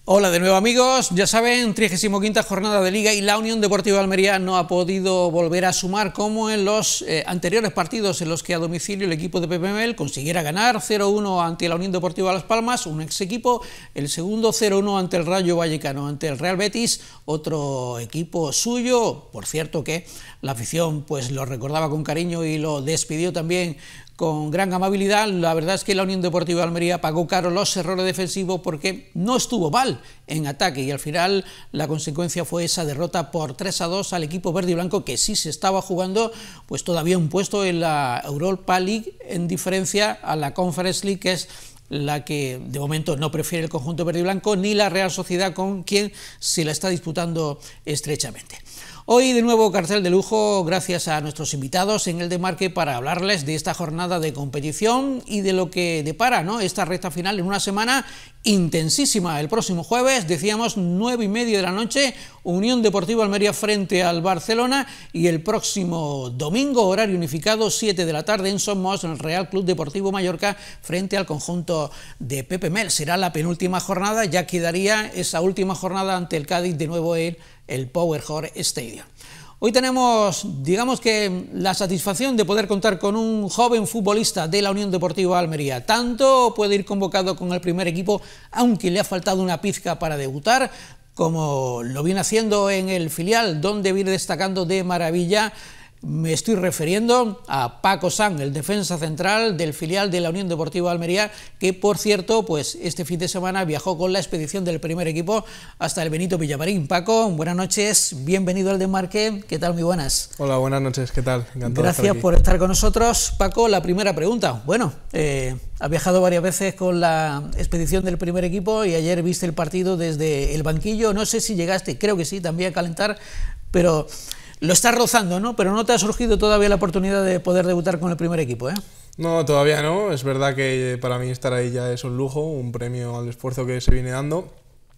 Hola de nuevo amigos, ya saben, 35ª jornada de Liga y la Unión Deportiva Almería no ha podido volver a sumar como en los anteriores partidos en los que a domicilio el equipo de Pepe Mel consiguiera ganar 0-1 ante la Unión Deportiva Las Palmas, un ex equipo, el segundo 0-1 ante el Rayo Vallecano, ante el Real Betis, otro equipo suyo, por cierto que la afición pues lo recordaba con cariño y lo despidió también con gran amabilidad. La verdad es que la Unión Deportiva Almería pagó caro los errores defensivos porque no estuvo mal en ataque y al final la consecuencia fue esa derrota por 3-2 al equipo verde y blanco, que sí se estaba jugando pues todavía un puesto en la Europa League, en diferencia a la Conference League, que es la que de momento no prefiere el conjunto verde y blanco, ni la Real Sociedad, con quien se la está disputando estrechamente. Hoy de nuevo cartel de lujo gracias a nuestros invitados en el Demarque para hablarles de esta jornada de competición y de lo que depara, ¿no?, esta recta final en una semana intensísima. El próximo jueves, decíamos, 9:30 de la noche, Unión Deportiva Almería frente al Barcelona, y el próximo domingo, horario unificado, 7 de la tarde en Somos, en el Real Club Deportivo Mallorca frente al conjunto de Pepe Mel. Será la penúltima jornada, ya quedaría esa última jornada ante el Cádiz de nuevo en el Powerhouse Stadium. Hoy tenemos, digamos que, la satisfacción de poder contar con un joven futbolista de la Unión Deportiva Almería. Tanto puede ir convocado con el primer equipo, aunque le ha faltado una pizca para debutar, como lo viene haciendo en el filial, donde viene destacando de maravilla. Me estoy refiriendo a Paco Sanz, el defensa central del filial de la Unión Deportiva Almería, que por cierto, pues este fin de semana viajó con la expedición del primer equipo hasta el Benito Villamarín. Paco, buenas noches, bienvenido al Demarque, ¿qué tal? Muy buenas. Hola, buenas noches, ¿qué tal? Encantado. Gracias por estar con nosotros. Paco, la primera pregunta, bueno, has viajado varias veces con la expedición del primer equipo y ayer viste el partido desde el banquillo, no sé si llegaste, creo que sí, también a calentar, pero lo estás rozando, ¿no? Pero no te ha surgido todavía la oportunidad de poder debutar con el primer equipo, ¿eh? No, todavía no. Es verdad que para mí estar ahí ya es un lujo, un premio al esfuerzo que se viene dando.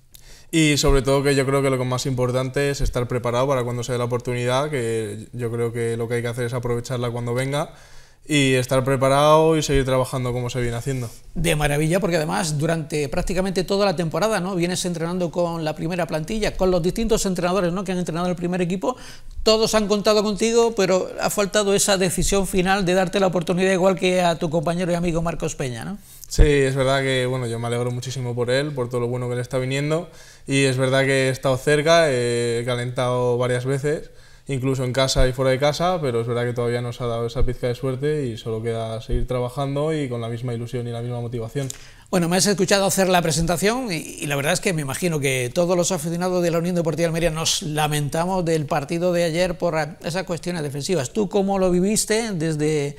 Y sobre todo que yo creo que lo más importante es estar preparado para cuando se dé la oportunidad, que yo creo que lo que hay que hacer es aprovecharla cuando venga y estar preparado y seguir trabajando como se viene haciendo. De maravilla, porque además durante prácticamente toda la temporada, ¿no?, vienes entrenando con la primera plantilla, con los distintos entrenadores, ¿no?, que han entrenado el primer equipo. Todos han contado contigo, pero ha faltado esa decisión final de darte la oportunidad, igual que a tu compañero y amigo Marcos Peña, ¿no? Sí, es verdad que bueno, yo me alegro muchísimo por él, por todo lo bueno que le está viniendo, y es verdad que he estado cerca, he calentado varias veces, incluso en casa y fuera de casa, pero es verdad que todavía nos ha dado esa pizca de suerte y solo queda seguir trabajando y con la misma ilusión y la misma motivación. Bueno, me has escuchado hacer la presentación y la verdad es que me imagino que todos los aficionados de la Unión Deportiva Almería nos lamentamos del partido de ayer por esas cuestiones defensivas. ¿Tú cómo lo viviste desde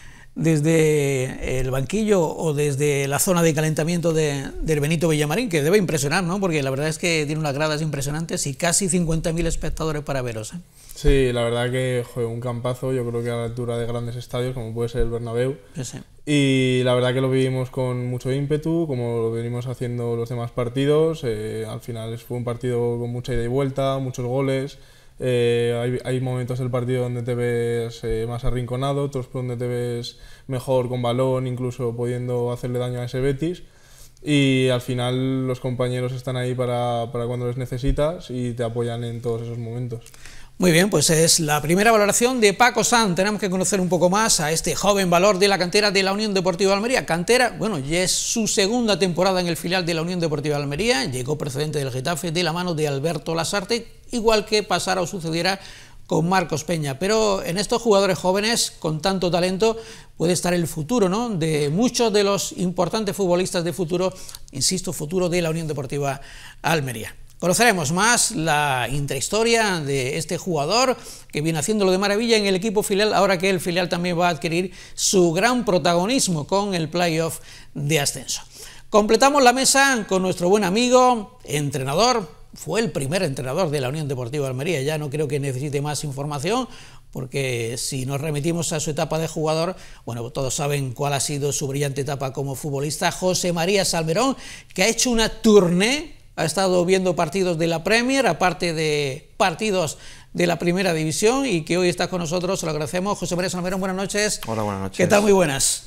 el banquillo o desde la zona de calentamiento del Benito Villamarín, que debe impresionar, ¿no?, porque la verdad es que tiene unas gradas impresionantes y casi 50.000 espectadores para veros, ¿eh? Sí, la verdad que fue un campazo, yo creo que a la altura de grandes estadios como puede ser el Bernabéu. Sí. Y la verdad que lo vivimos con mucho ímpetu, como lo venimos haciendo los demás partidos. Al final fue un partido con mucha ida y vuelta, muchos goles. Hay momentos del partido donde te ves más arrinconado, otros donde te ves mejor con balón, incluso pudiendo hacerle daño a ese Betis. Y al final los compañeros están ahí para cuando les necesitas y te apoyan en todos esos momentos. Muy bien, pues es la primera valoración de Paco Sanz. Tenemos que conocer un poco más a este joven valor de la cantera de la Unión Deportiva Almería. Cantera, bueno, ya es su segunda temporada en el filial de la Unión Deportiva Almería, llegó procedente del Getafe de la mano de Alberto Lasarte, igual que pasara o sucediera con Marcos Peña, pero en estos jugadores jóvenes con tanto talento puede estar el futuro, ¿no?, de muchos de los importantes futbolistas de futuro, insisto, futuro de la Unión Deportiva Almería. Conoceremos más la intrahistoria de este jugador que viene haciéndolo de maravilla en el equipo filial, ahora que el filial también va a adquirir su gran protagonismo con el playoff de ascenso. Completamos la mesa con nuestro buen amigo, entrenador, fue el primer entrenador de la Unión Deportiva Almería, ya no creo que necesite más información, porque si nos remitimos a su etapa de jugador, bueno, todos saben cuál ha sido su brillante etapa como futbolista. José María Salmerón, que ha hecho una tournée, ha estado viendo partidos de la Premier, aparte de partidos de la Primera División, y que hoy está con nosotros, se lo agradecemos. José María Salmerón, buenas noches. Hola, buenas noches. ¿Qué tal? Muy buenas.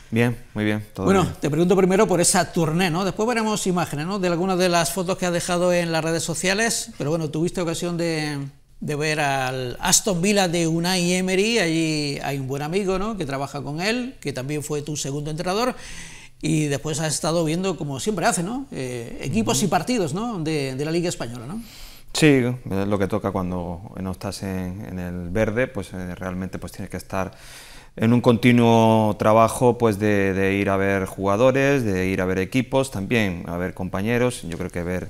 Bien, muy bien. Todo Bueno, bien. te pregunto primero por esa tournée, ¿no? Después veremos imágenes, ¿no?, de algunas de las fotos que has dejado en las redes sociales, pero bueno, tuviste ocasión de ver al Aston Villa de Unai Emery. Allí hay un buen amigo, ¿no?, que trabaja con él, que también fue tu segundo entrenador, y después has estado viendo, como siempre hace, ¿no?, equipos y partidos, ¿no?, de la Liga Española, ¿no? Sí, es lo que toca cuando no estás en el verde, pues realmente pues tienes que estar en un continuo trabajo, pues de ir a ver jugadores, de ir a ver equipos, también a ver compañeros. Yo creo que ver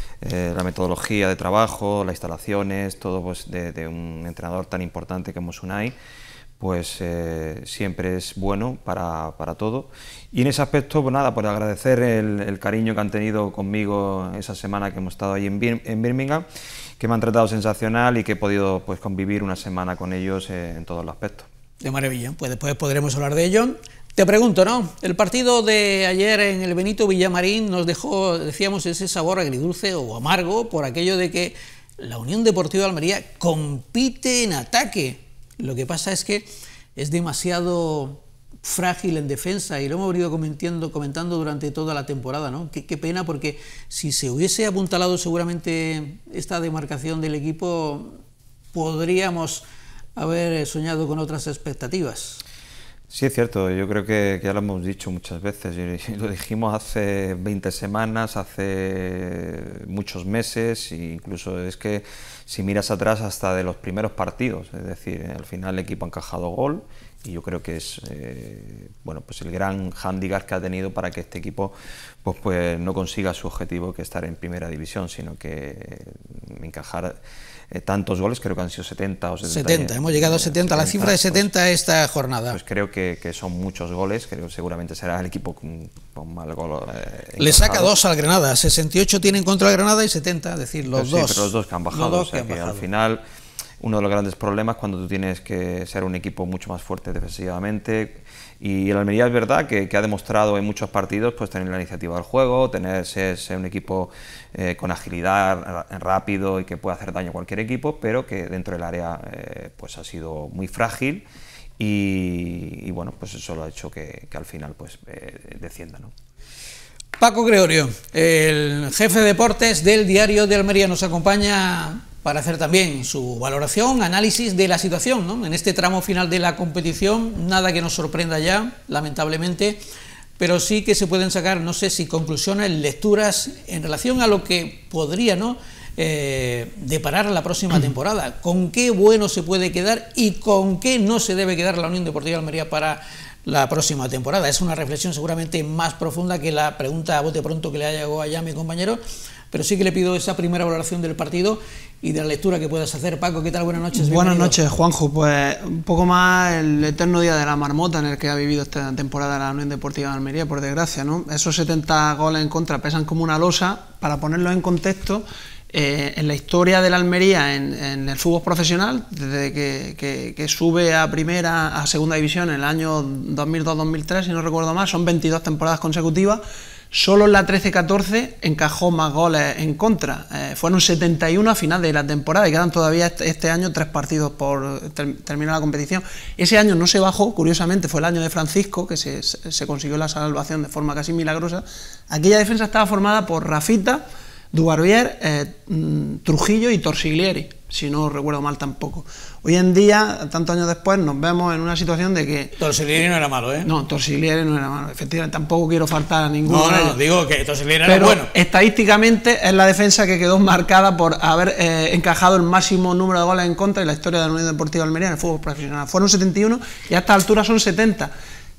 la metodología de trabajo, las instalaciones, todo pues de un entrenador tan importante como es Unai, pues siempre es bueno para todo. Y en ese aspecto, pues nada, por agradecer el cariño que han tenido conmigo esa semana que hemos estado ahí en Birmingham, que me han tratado sensacional y que he podido pues convivir una semana con ellos en todos los aspectos. De maravilla, pues después podremos hablar de ello. Te pregunto, ¿no?, el partido de ayer en el Benito Villamarín nos dejó, decíamos, ese sabor agridulce o amargo por aquello de que la Unión Deportiva de Almería compite en ataque. Lo que pasa es que es demasiado frágil en defensa y lo hemos venido comentando durante toda la temporada, ¿no? Qué pena, porque si se hubiese apuntalado seguramente esta demarcación del equipo, podríamos haber soñado con otras expectativas. Sí, es cierto, yo creo que ya lo hemos dicho muchas veces, y lo dijimos hace 20 semanas, hace muchos meses, e incluso es que si miras atrás hasta de los primeros partidos, es decir, al final el equipo ha encajado gol, y yo creo que es bueno, pues el gran hándicap que ha tenido para que este equipo pues no consiga su objetivo, que es estar en primera división, sino que encajar tantos goles, creo que han sido 70 o 70, hemos llegado a 70, la cifra de 70 pues, esta jornada. Pues creo que son muchos goles, creo que seguramente será el equipo con mal gol. Le saca 2 al Granada, 68 tienen contra el Granada y 70, es decir, los dos. Sí, pero los dos que han bajado, o sea que al final uno de los grandes problemas cuando tú tienes que ser un equipo mucho más fuerte defensivamente, y el Almería es verdad que ha demostrado en muchos partidos pues tener la iniciativa del juego, ser un equipo con agilidad, rápido y que puede hacer daño a cualquier equipo, pero que dentro del área pues ha sido muy frágil y bueno, pues eso lo ha hecho que al final pues descienda, ¿no? Paco Gregorio, el jefe de deportes del Diario de Almería, nos acompaña para hacer también su valoración, análisis de la situación, ¿no?, en este tramo final de la competición. Nada que nos sorprenda ya, lamentablemente, pero sí que se pueden sacar, no sé si conclusiones, lecturas en relación a lo que podría, ¿no?, deparar la próxima temporada. ¿Con qué bueno se puede quedar y con qué no se debe quedar la Unión Deportiva de Almería para la próxima temporada? Es una reflexión seguramente más profunda que la pregunta a bote pronto que le haya llegado allá a mi compañero, pero sí que le pido esa primera valoración del partido y de la lectura que puedas hacer. Paco, ¿qué tal? Buenas noches. Buenas noches, Juanjo. Pues un poco más el eterno día de la marmota en el que ha vivido esta temporada la Unión Deportiva de Almería, por desgracia, ¿no? Esos 70 goles en contra pesan como una losa. Para ponerlos en contexto, en la historia de la Almería en el fútbol profesional, desde que sube a primera, a segunda división en el año 2002-2003, si no recuerdo mal, son 22 temporadas consecutivas. Solo en la 13-14 encajó más goles en contra, fueron 71 a final de la temporada y quedan todavía este año 3 partidos por terminar la competición. Ese año no se bajó, curiosamente fue el año de Francisco, que se consiguió la salvación de forma casi milagrosa. Aquella defensa estaba formada por Rafita, Dubarbier, Trujillo y Torsiglieri, si no recuerdo mal tampoco. Hoy en día, tantos años después, nos vemos en una situación de que... Torsiglieri no era malo, ¿eh? No, Torsiglieri no era malo, efectivamente, tampoco quiero faltar a ninguno. No, digo que Torsiglieri era bueno. Estadísticamente es la defensa que quedó marcada por haber encajado el máximo número de goles en contra en la historia de la Unión Deportiva de Almería en el fútbol profesional. Fueron 71 y a esta altura son 70.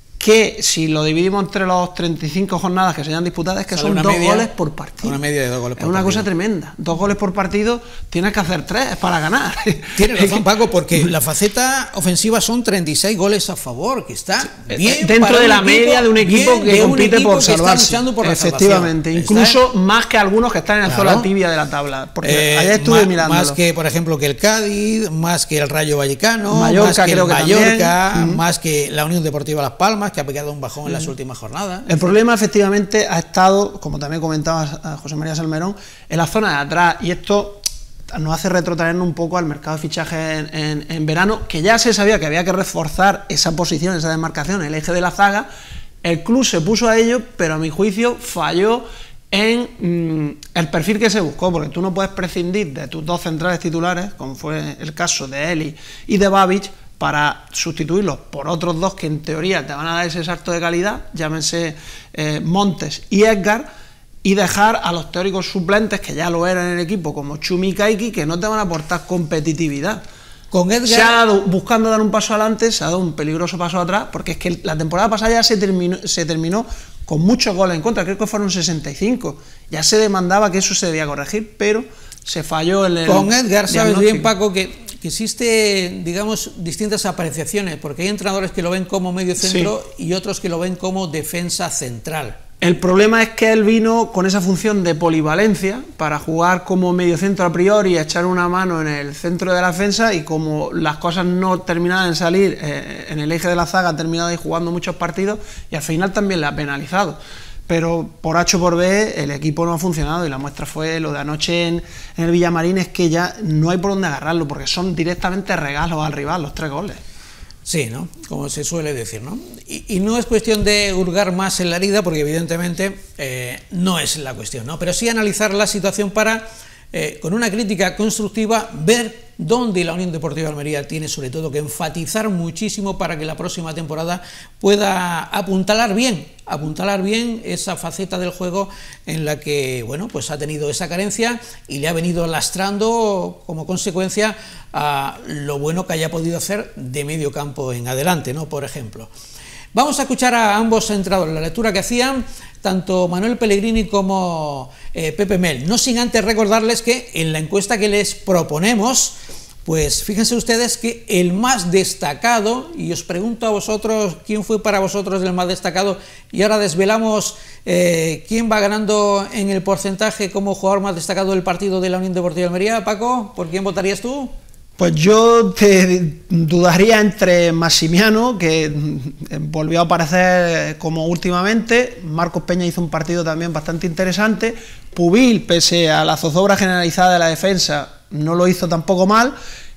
Que si lo dividimos entre los 35 jornadas que se hayan disputado, es que son 2 goles por partido. Una media de 2 goles por partido. Es una cosa tremenda. 2 goles por partido, tienes que hacer 3 para ganar. Tienes razón, Paco, porque la faceta ofensiva son 36 goles a favor, que está bien dentro de la media de un equipo que compite por salvarse. Efectivamente, incluso más que algunos que están en la zona tibia de la tabla. Porque allá estuve mirándolo. Más que, por ejemplo, que el Cádiz, más que el Rayo Vallecano, Mallorca, más que el Mallorca, también. Más que la Unión Deportiva Las Palmas, que ha pegado un bajón en las últimas jornadas. El problema efectivamente ha estado, como también comentaba José María Salmerón, en la zona de atrás, y esto nos hace retrotraernos un poco al mercado de fichajes en verano, que ya se sabía que había que reforzar esa posición, esa demarcación, el eje de la zaga, El club se puso a ello, pero a mi juicio falló en el perfil que se buscó, porque tú no puedes prescindir de tus dos centrales titulares, como fue el caso de Eli y de Babic, para sustituirlos por otros dos que en teoría te van a dar ese salto de calidad, llámense Montes y Edgar, y dejar a los teóricos suplentes, que ya lo eran en el equipo, como Chumi y Kaiki, que no te van a aportar competitividad. Con Edgar... Se ha dado, buscando dar un paso adelante, se ha dado un peligroso paso atrás, porque es que la temporada pasada ya se terminó con muchos goles en contra, creo que fueron 65. Ya se demandaba que eso se debía corregir, pero se falló en el... Con Edgar, sabes bien, Paco, que existe, digamos, distintas apreciaciones, porque hay entrenadores que lo ven como medio centro, sí, y otros que lo ven como defensa central. El problema es que él vino con esa función de polivalencia para jugar como mediocentro a priori y echar una mano en el centro de la defensa, y como las cosas no terminaban de salir en el eje de la zaga, ha terminado ahí jugando muchos partidos y al final también le ha penalizado. Pero por H o por B el equipo no ha funcionado, y la muestra fue lo de anoche en el Villamarín. Es que ya no hay por dónde agarrarlo, porque son directamente regalos al rival los 3 goles. Sí, ¿no? Como se suele decir, ¿no? Y no es cuestión de hurgar más en la herida, porque evidentemente no es la cuestión, ¿no? Pero sí analizar la situación para, con una crítica constructiva, ver dónde la Unión Deportiva Almería tiene sobre todo que enfatizar muchísimo para que la próxima temporada pueda apuntalar bien esa faceta del juego en la que, bueno, pues ha tenido esa carencia y le ha venido lastrando como consecuencia a lo bueno que haya podido hacer de medio campo en adelante, ¿no? Por ejemplo. Vamos a escuchar a ambos entrenadores, la lectura que hacían tanto Manuel Pellegrini como Pepe Mel, no sin antes recordarles que en la encuesta que les proponemos, pues fíjense ustedes que el más destacado, y os pregunto a vosotros quién fue para vosotros el más destacado, y ahora desvelamos quién va ganando en el porcentaje como jugador más destacado del partido de la Unión Deportiva Almería. Paco, ¿por quién votarías tú? Pues yo te dudaría entre Massimiano, que volvió a aparecer como últimamente, Marcos Peña hizo un partido también bastante interesante, Pubil, pese a la zozobra generalizada de la defensa, no lo hizo tampoco mal,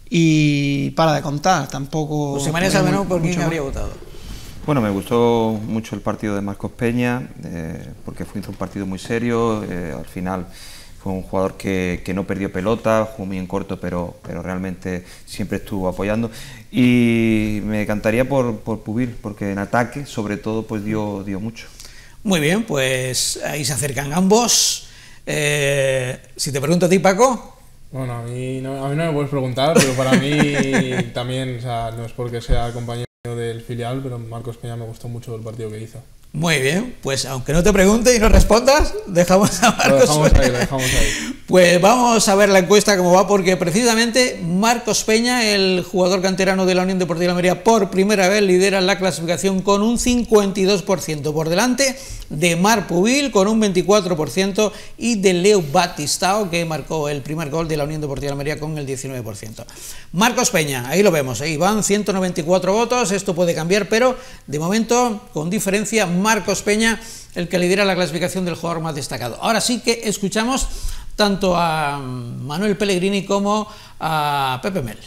y para de contar, tampoco... José María Salmerón, ¿por quién habría votado? Bueno, me gustó mucho el partido de Marcos Peña, porque hizo un partido muy serio, al final... Fue un jugador que no perdió pelota, jugó muy en corto, pero realmente siempre estuvo apoyando. Y me decantaría por Pubil, porque en ataque, sobre todo, pues dio mucho. Muy bien, pues ahí se acercan ambos. Si te pregunto a ti, Paco... Bueno, a mí no me puedes preguntar, pero para mí también, o sea, no es porque sea compañero del filial, pero Marcos Peña me gustó mucho el partido que hizo. Muy bien, pues aunque no te pregunte y no respondas, dejamos a Marcos. Lo dejamos ahí. Pues vamos a ver la encuesta cómo va, porque precisamente Marcos Peña, el jugador canterano de la Unión Deportiva Almería, por primera vez lidera la clasificación con un 52%, por delante de Marc Pubil con un 24% y de Leo Batistao, que marcó el primer gol de la Unión Deportiva Almería con el 19%. Marcos Peña, ahí lo vemos, ahí van 194 votos, esto puede cambiar, pero de momento, con diferencia, Marcos Peña, el que lidera la clasificación del jugador más destacado. Ahora sí que escuchamos tanto a Manuel Pellegrini como a Pepe Mel.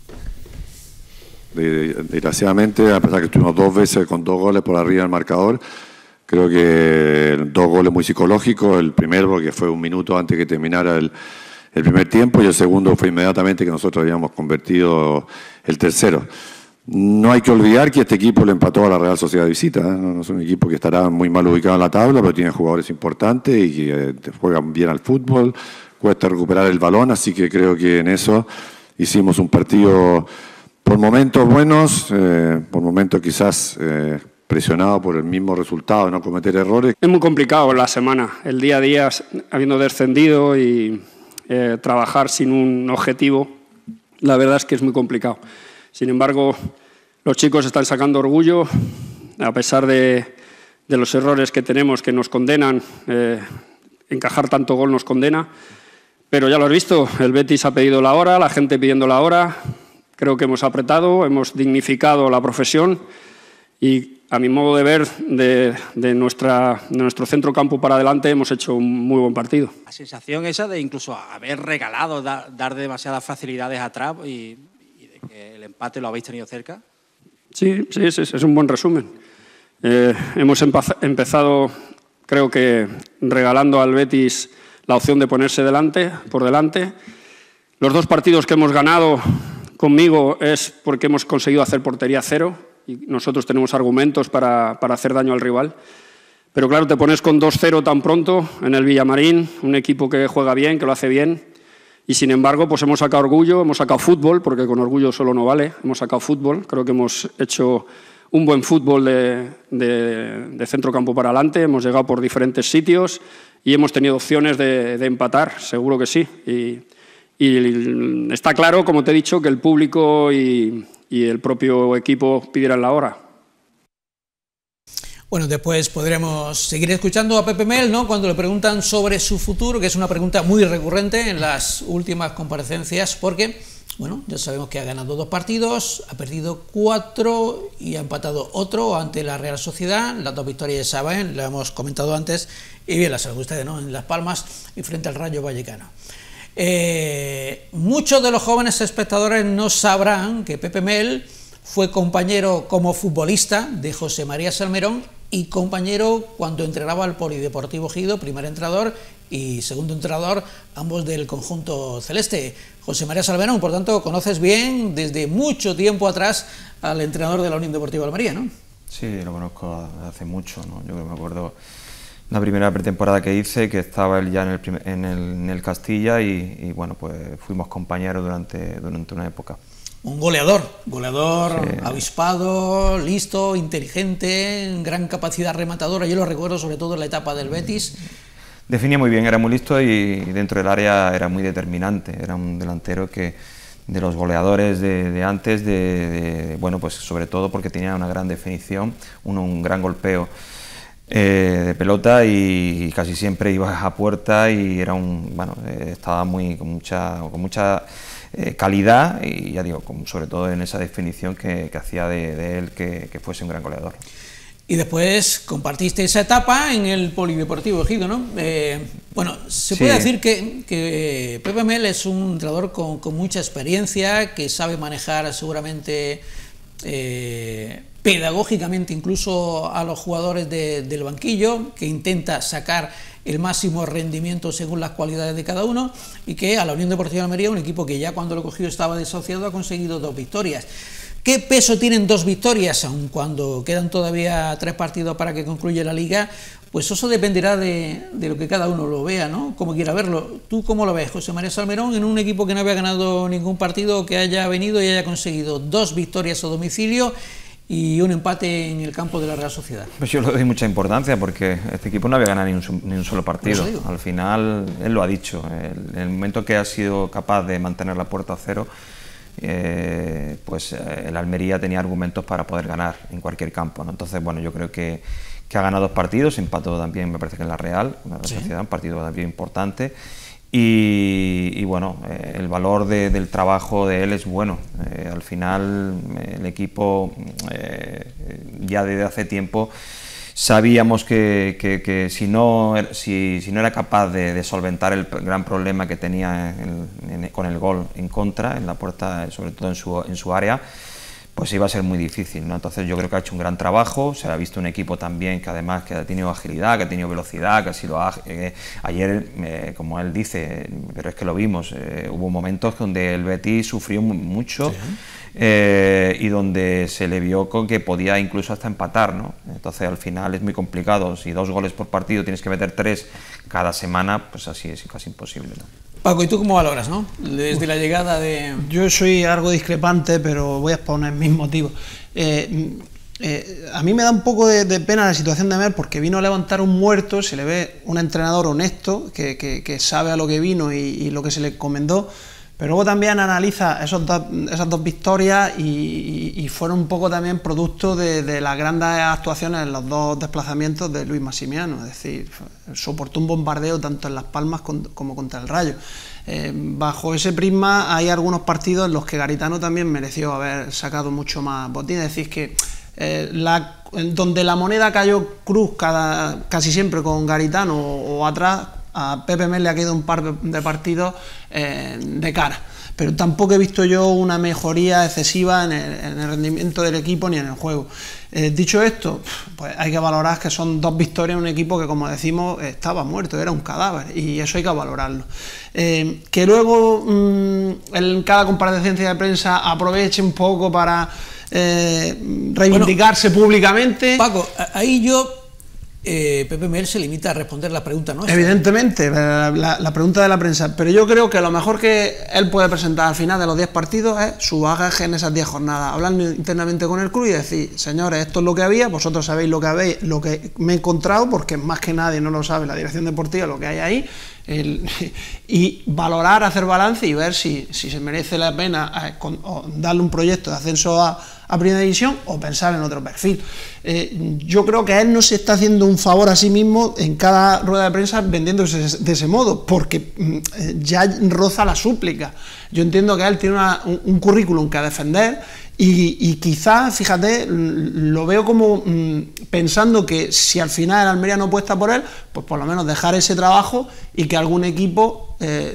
Desgraciadamente, a pesar de que estuvimos 2 veces con 2 goles por arriba del marcador, creo que 2 goles muy psicológicos. El primero porque fue un minuto antes que terminara el primer tiempo, y el segundo fue inmediatamente que nosotros habíamos convertido el tercero. No hay que olvidar que este equipo le empató a la Real Sociedad de visita, ¿eh? No es un equipo que estará muy mal ubicado en la tabla, pero tiene jugadores importantes y que juegan bien al fútbol, cuesta recuperar el balón, así que creo que en eso hicimos un partido por momentos buenos, por momentos quizás presionado por el mismo resultado de no cometer errores. Es muy complicado la semana, el día a día, habiendo descendido y trabajar sin un objetivo, la verdad es que es muy complicado. Sin embargo, los chicos están sacando orgullo, a pesar de los errores que tenemos que nos condenan, encajar tanto gol nos condena, pero ya lo has visto, el Betis ha pedido la hora, la gente pidiendo la hora, creo que hemos apretado, hemos dignificado la profesión y a mi modo de ver, de nuestro centro campo para adelante, hemos hecho un muy buen partido. La sensación esa de incluso haber regalado, dar demasiadas facilidades atrás y de que el empate lo habéis tenido cerca. Sí, es un buen resumen. Hemos empezado, creo que, regalando al Betis la opción de ponerse por delante. Los 2 partidos que hemos ganado conmigo es porque hemos conseguido hacer portería cero y nosotros tenemos argumentos para hacer daño al rival. Pero claro, te pones con 2-0 tan pronto en el Villamarín, un equipo que juega bien, que lo hace bien, y sin embargo pues hemos sacado orgullo, hemos sacado fútbol, porque con orgullo solo no vale, hemos sacado fútbol, creo que hemos hecho un buen fútbol de centro campo para adelante, hemos llegado por diferentes sitios y hemos tenido opciones de empatar, seguro que sí. Y está claro, como te he dicho, que el público y el propio equipo pidieran la hora. Bueno, después podremos seguir escuchando a Pepe Mel, ¿no?, cuando le preguntan sobre su futuro, que es una pregunta muy recurrente en las últimas comparecencias, porque, bueno, ya sabemos que ha ganado 2 partidos, ha perdido 4 y ha empatado otro ante la Real Sociedad. Las 2 victorias ya saben, lo hemos comentado antes, y bien las saben ustedes, ¿no?, en Las Palmas y frente al Rayo Vallecano. Muchos de los jóvenes espectadores no sabrán que Pepe Mel fue compañero como futbolista de José María Salmerón y compañero cuando entrenaba al Polideportivo Ejido, primer entrenador y segundo entrenador, ambos del conjunto celeste. José María Salmerón, por tanto, conoces bien desde mucho tiempo atrás al entrenador de la Unión Deportiva Almería, ¿no? Sí, lo conozco hace mucho, ¿no? Yo me acuerdo la primera pretemporada que hice, que estaba él ya en el Castilla y bueno, pues fuimos compañeros durante una época. Un goleador, sí. Avispado, listo, inteligente, gran capacidad rematadora. Yo lo recuerdo sobre todo en la etapa del Betis. Definía muy bien, era muy listo y dentro del área era muy determinante. Era un delantero que de los goleadores de antes, bueno, pues sobre todo porque tenía una gran definición, un gran golpeo de pelota y casi siempre iba a puerta y era estaba con mucha calidad y ya digo, sobre todo en esa definición que hacía de él que fuese un gran goleador. Y después compartiste esa etapa en el Polideportivo Ejido, ¿no? Bueno, se puede decir que Pepe Mel es un entrenador con mucha experiencia, que sabe manejar seguramente pedagógicamente incluso a los jugadores del banquillo, que intenta sacar el máximo rendimiento según las cualidades de cada uno, y que a la Unión Deportiva Almería, un equipo que ya cuando lo cogió estaba desahuciado, ha conseguido 2 victorias. ¿Qué peso tienen 2 victorias, aun cuando quedan todavía 3 partidos para que concluya la Liga? Pues eso dependerá de lo que cada uno lo vea, ¿no?, como quiera verlo. ¿Tú cómo lo ves, José María Salmerón, en un equipo que no había ganado ningún partido, que haya venido y haya conseguido 2 victorias a domicilio y un empate en el campo de la Real Sociedad? Pues yo le doy mucha importancia porque este equipo no había ganado ni un solo partido. Al final, él lo ha dicho, en el momento que ha sido capaz de mantener la puerta a cero, pues el Almería tenía argumentos para poder ganar en cualquier campo, ¿no? Entonces, bueno, yo creo que ha ganado 2 partidos, empató también, me parece que en la Real Sociedad, un partido también importante. Y bueno, el valor del trabajo de él es bueno. Al final el equipo ya desde hace tiempo sabíamos que si no era capaz de solventar el gran problema que tenía con el gol en contra, en la puerta, sobre todo en su área, pues iba a ser muy difícil, ¿no? Entonces yo creo que ha hecho un gran trabajo, se ha visto un equipo también que además que ha tenido agilidad, que ha tenido velocidad, que ha sido ayer, como él dice, pero es que lo vimos, hubo momentos donde el Betis sufrió mucho, y donde se le vio con que podía incluso hasta empatar, ¿no? Entonces al final es muy complicado, si 2 goles por partido tienes que meter 3 cada semana, pues así es casi imposible, ¿no? Paco, ¿y tú cómo valoras, no?, desde la llegada de...? Yo soy algo discrepante, pero voy a exponer mis motivos. A mí me da un poco de pena la situación de Mel, porque vino a levantar un muerto, se le ve un entrenador honesto, que sabe a lo que vino y lo que se le encomendó, pero luego también analiza esas dos victorias y fueron un poco también producto de las grandes actuaciones en los 2 desplazamientos de Luis Massimiano, es decir, soportó un bombardeo tanto en Las Palmas como contra el Rayo. Bajo ese prisma hay algunos partidos en los que Garitano también mereció haber sacado mucho más botín, es decir, que donde la moneda cayó cruz casi siempre con Garitano o atrás, a Pepe Mel le ha quedado un par de partidos de cara, pero tampoco he visto yo una mejoría excesiva en el rendimiento del equipo ni en el juego. Dicho esto, pues hay que valorar que son 2 victorias en un equipo que, como decimos, estaba muerto, era un cadáver, y eso hay que valorarlo. Que luego en cada comparecencia de prensa aproveche un poco para reivindicarse públicamente. Paco, ahí yo... Pepe Mel se limita a responder la pregunta nuestra. Evidentemente, la pregunta de la prensa, pero yo creo que lo mejor que él puede presentar al final de los 10 partidos es su bagaje en esas 10 jornadas, hablando internamente con el club y decir: señores, esto es lo que había, vosotros sabéis lo que me he encontrado, porque más que nadie no lo sabe la dirección deportiva lo que hay ahí, y valorar, hacer balance y ver si se merece la pena darle un proyecto de ascenso a primera división o pensar en otro perfil. Yo creo que él no se está haciendo un favor a sí mismo en cada rueda de prensa vendiéndose de ese modo, porque ya roza la súplica. Yo entiendo que él tiene un currículum que defender y quizás, fíjate, lo veo como pensando que si al final el Almería no apuesta por él, pues por lo menos dejar ese trabajo y que algún equipo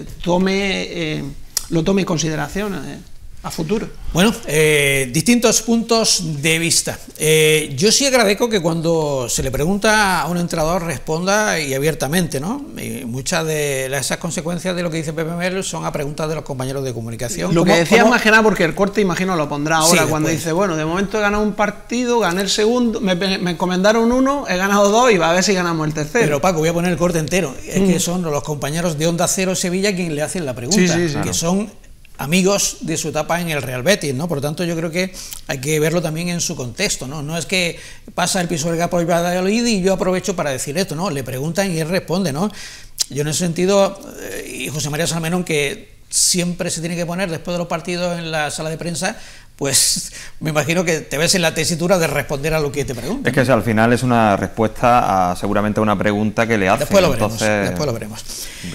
lo tome en consideración a futuro. Bueno, distintos puntos de vista. Yo sí agradezco que cuando se le pregunta a un entrenador responda y abiertamente, ¿no? Muchas de esas consecuencias de lo que dice Pepe Mel son a preguntas de los compañeros de comunicación. Lo que decía más que nada, porque el corte imagino lo pondrá ahora, sí, cuando dice: bueno, de momento he ganado un partido, gané el segundo, me encomendaron uno, he ganado 2 y va a ver si ganamos el tercero. Pero Paco, voy a poner el corte entero. Es que son los compañeros de Onda Cero Sevilla quien le hacen la pregunta, sí, que son amigos de su etapa en el Real Betis, ¿no? Por lo tanto, yo creo que hay que verlo también en su contexto, ¿no? No es que pasa el Pisuerga por Valladolid y yo aprovecho para decir esto, ¿no? Le preguntan y él responde, ¿no? Yo en ese sentido, y José María Salmerón, que siempre se tiene que poner después de los partidos en la sala de prensa, pues me imagino que te ves en la tesitura de responder a lo que te preguntan. Es que al final es una respuesta a seguramente a una pregunta que le hacen. Después lo veremos.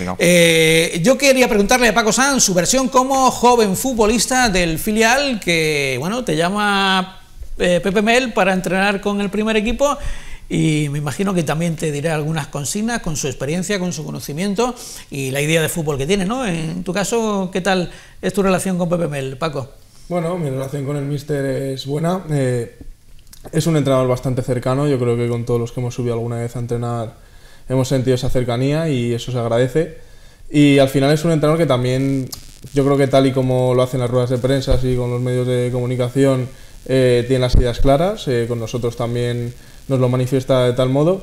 Yo quería preguntarle a Paco Sanz su versión como joven futbolista del filial, que bueno, te llama Pepe Mel para entrenar con el primer equipo, y me imagino que también te dirá algunas consignas con su experiencia, con su conocimiento y la idea de fútbol que tiene, ¿no? En tu caso, ¿qué tal es tu relación con Pepe Mel, Paco? Bueno, mi relación con el míster es buena. Es un entrenador bastante cercano. Yo creo que con todos los que hemos subido alguna vez a entrenar hemos sentido esa cercanía y eso se agradece. Y al final es un entrenador que también, yo creo que tal y como lo hacen las ruedas de prensa y con los medios de comunicación, tiene las ideas claras. Con nosotros también nos lo manifiesta de tal modo.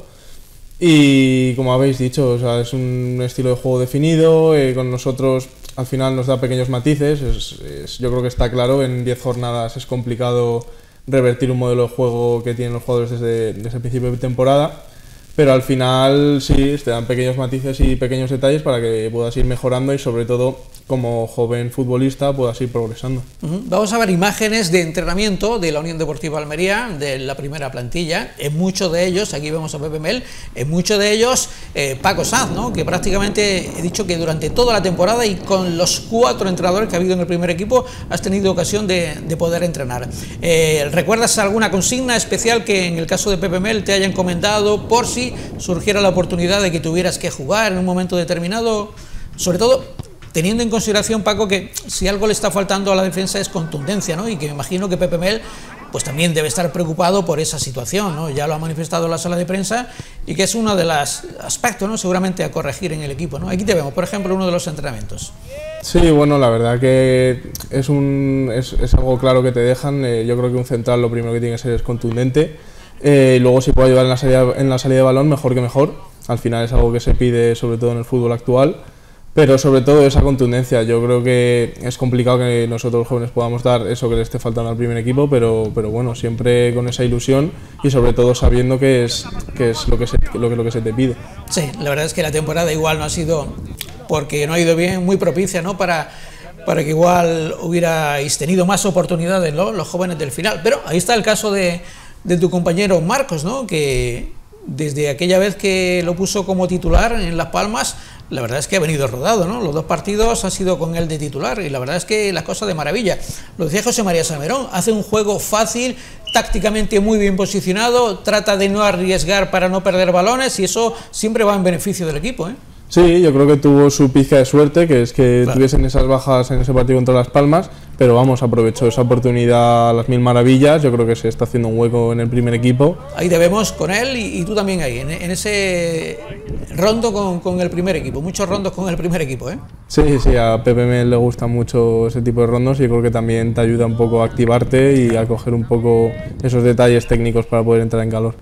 Y como habéis dicho, o sea, es un estilo de juego definido. Con nosotros al final nos da pequeños matices. Yo creo que está claro, en 10 jornadas es complicado revertir un modelo de juego que tienen los jugadores desde el principio de temporada, pero al final sí, te dan pequeños matices y pequeños detalles para que puedas ir mejorando y sobre todo como joven futbolista puedas ir progresando. Vamos a ver imágenes de entrenamiento de la Unión Deportiva Almería, de la primera plantilla. En muchos de ellos, aquí vemos a Pepe Mel, en muchos de ellos Paco Sanz, ¿no? Que prácticamente he dicho que durante toda la temporada y con los 4 entrenadores que ha habido en el primer equipo has tenido ocasión de poder entrenar. ¿Recuerdas alguna consigna especial que en el caso de Pepe Mel te hayan comentado por si surgiera la oportunidad de que tuvieras que jugar en un momento determinado? Sobre todo teniendo en consideración, Paco, que si algo le está faltando a la defensa es contundencia, ¿no? Y que me imagino que Pepe Mel pues también debe estar preocupado por esa situación, ¿no? Ya lo ha manifestado en la sala de prensa y que es uno de los aspectos, ¿no? Seguramente a corregir en el equipo, ¿no? Aquí te vemos, por ejemplo, uno de los entrenamientos. Sí, bueno, la verdad que es algo claro que te dejan. Yo creo que un central lo primero que tiene que ser es contundente. Luego si puede ayudar en la salida de balón, mejor que mejor. Al final es algo que se pide sobre todo en el fútbol actual. Pero sobre todo esa contundencia. Yo creo que es complicado que nosotros los jóvenes podamos dar eso que le esté faltando al primer equipo, pero bueno, siempre con esa ilusión y sobre todo sabiendo que es lo que se te pide. Sí, la verdad es que la temporada igual no ha sido, porque no ha ido bien, muy propicia, ¿no? Para que igual hubierais tenido más oportunidades, ¿no? Los jóvenes del final. Pero ahí está el caso de tu compañero Marcos, ¿no? Que desde aquella vez que lo puso como titular en Las Palmas, la verdad es que ha venido rodado, ¿no? Los 2 partidos ha sido con él de titular y la verdad es que las cosas de maravilla. Lo decía José María Salmerón, hace un juego fácil, tácticamente muy bien posicionado, trata de no arriesgar para no perder balones y eso siempre va en beneficio del equipo, ¿eh? Sí, yo creo que tuvo su pizca de suerte, que es que Claro. tuviesen esas bajas en ese partido contra Las Palmas, pero vamos, aprovechó esa oportunidad a las mil maravillas. Yo creo que se está haciendo un hueco en el primer equipo. Ahí te vemos con él y tú también ahí, en ese rondo con el primer equipo, muchos rondos con el primer equipo, ¿eh? Sí, sí, a Pepe le gusta mucho ese tipo de rondos y yo creo que también te ayuda un poco a activarte y a coger un poco esos detalles técnicos para poder entrar en calor.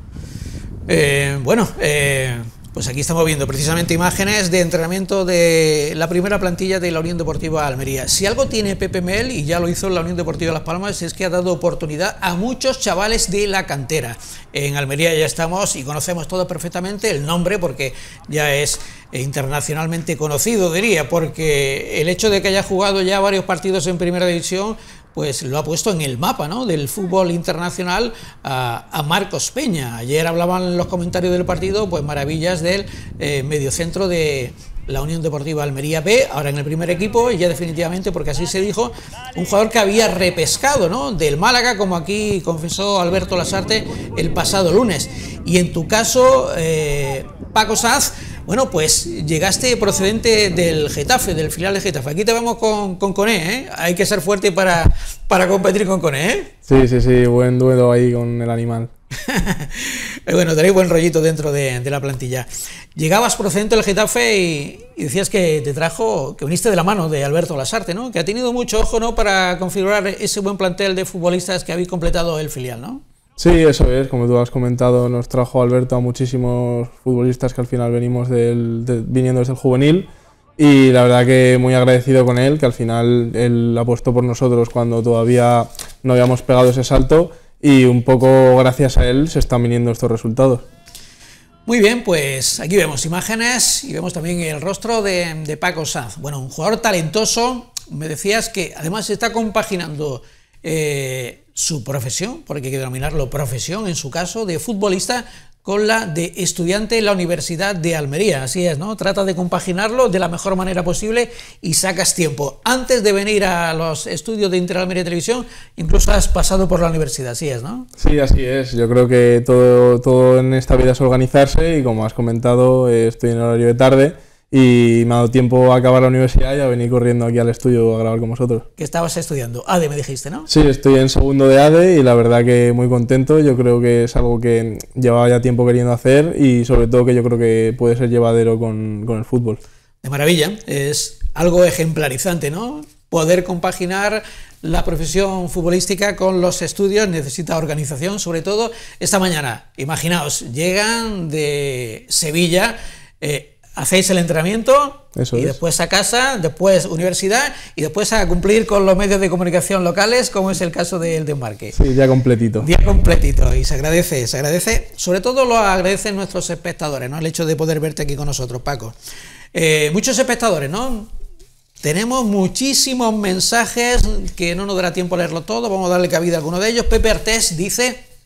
Pues aquí estamos viendo precisamente imágenes de entrenamiento de la primera plantilla de la Unión Deportiva Almería. Si algo tiene Pepe Mel, y ya lo hizo en la Unión Deportiva Las Palmas, es que ha dado oportunidad a muchos chavales de la cantera. En Almería ya estamos y conocemos todos perfectamente el nombre, porque ya es internacionalmente conocido, diría, porque el hecho de que haya jugado ya varios partidos en Primera División pues lo ha puesto en el mapa, ¿no?, del fútbol internacional a Marcos Peña. Ayer hablaban en los comentarios del partido pues maravillas del mediocentro de la Unión Deportiva Almería B, ahora en el primer equipo, y ya definitivamente, porque así se dijo, un jugador que había repescado, ¿no?, del Málaga, como aquí confesó Alberto Lasarte el pasado lunes. Y en tu caso, Paco Sanz, bueno, pues llegaste procedente del Getafe, del filial de Getafe. Aquí te vamos con Koné, ¿eh? Hay que ser fuerte para competir con Koné, ¿eh? Sí, buen duelo ahí con el animal. Bueno, tenéis buen rollito dentro de la plantilla. Llegabas procedente del Getafe y decías que te trajo, que viniste de la mano de Alberto Lasarte, ¿no?, que ha tenido mucho ojo, ¿no?, para configurar ese buen plantel de futbolistas que habéis completado el filial, ¿no? Sí, eso es, como tú has comentado, nos trajo Alberto a muchísimos futbolistas que al final venimos viniendo desde el juvenil, y la verdad que muy agradecido con él, que al final él apostó por nosotros cuando todavía no habíamos pegado ese salto, y un poco gracias a él se están viniendo estos resultados. Muy bien, pues aquí vemos imágenes y vemos también el rostro de Paco Sanz. Bueno, un jugador talentoso, me decías que además está compaginando su profesión, porque hay que denominarlo profesión en su caso, de futbolista, con la de estudiante en la Universidad de Almería. Así es, ¿no? Trata de compaginarlo de la mejor manera posible y sacas tiempo. Antes de venir a los estudios de Interalmería Televisión, incluso has pasado por la universidad, así es, ¿no? Sí, así es. Yo creo que todo en esta vida es organizarse, y como has comentado, estoy en horario de tarde y me ha dado tiempo a acabar la universidad y a venir corriendo aquí al estudio a grabar con vosotros. Que estabas estudiando ADE, me dijiste, ¿no? Sí, estoy en segundo de ADE y la verdad que muy contento. Yo creo que es algo que llevaba ya tiempo queriendo hacer, y sobre todo que yo creo que puede ser llevadero con el fútbol. De maravilla, es algo ejemplarizante, ¿no? Poder compaginar la profesión futbolística con los estudios necesita organización, sobre todo esta mañana. Imaginaos, llegan de Sevilla, hacéis el entrenamiento. Eso y es. Después a casa, después universidad y después a cumplir con los medios de comunicación locales, como es el caso del Desmarque. Sí, ya completito. Día completito, y se agradece, sobre todo lo agradecen nuestros espectadores, ¿no?, el hecho de poder verte aquí con nosotros, Paco. Muchos espectadores, ¿no? Tenemos muchísimos mensajes que no nos dará tiempo a leerlo todo, vamos a darle cabida a alguno de ellos. Pepe Artés dice: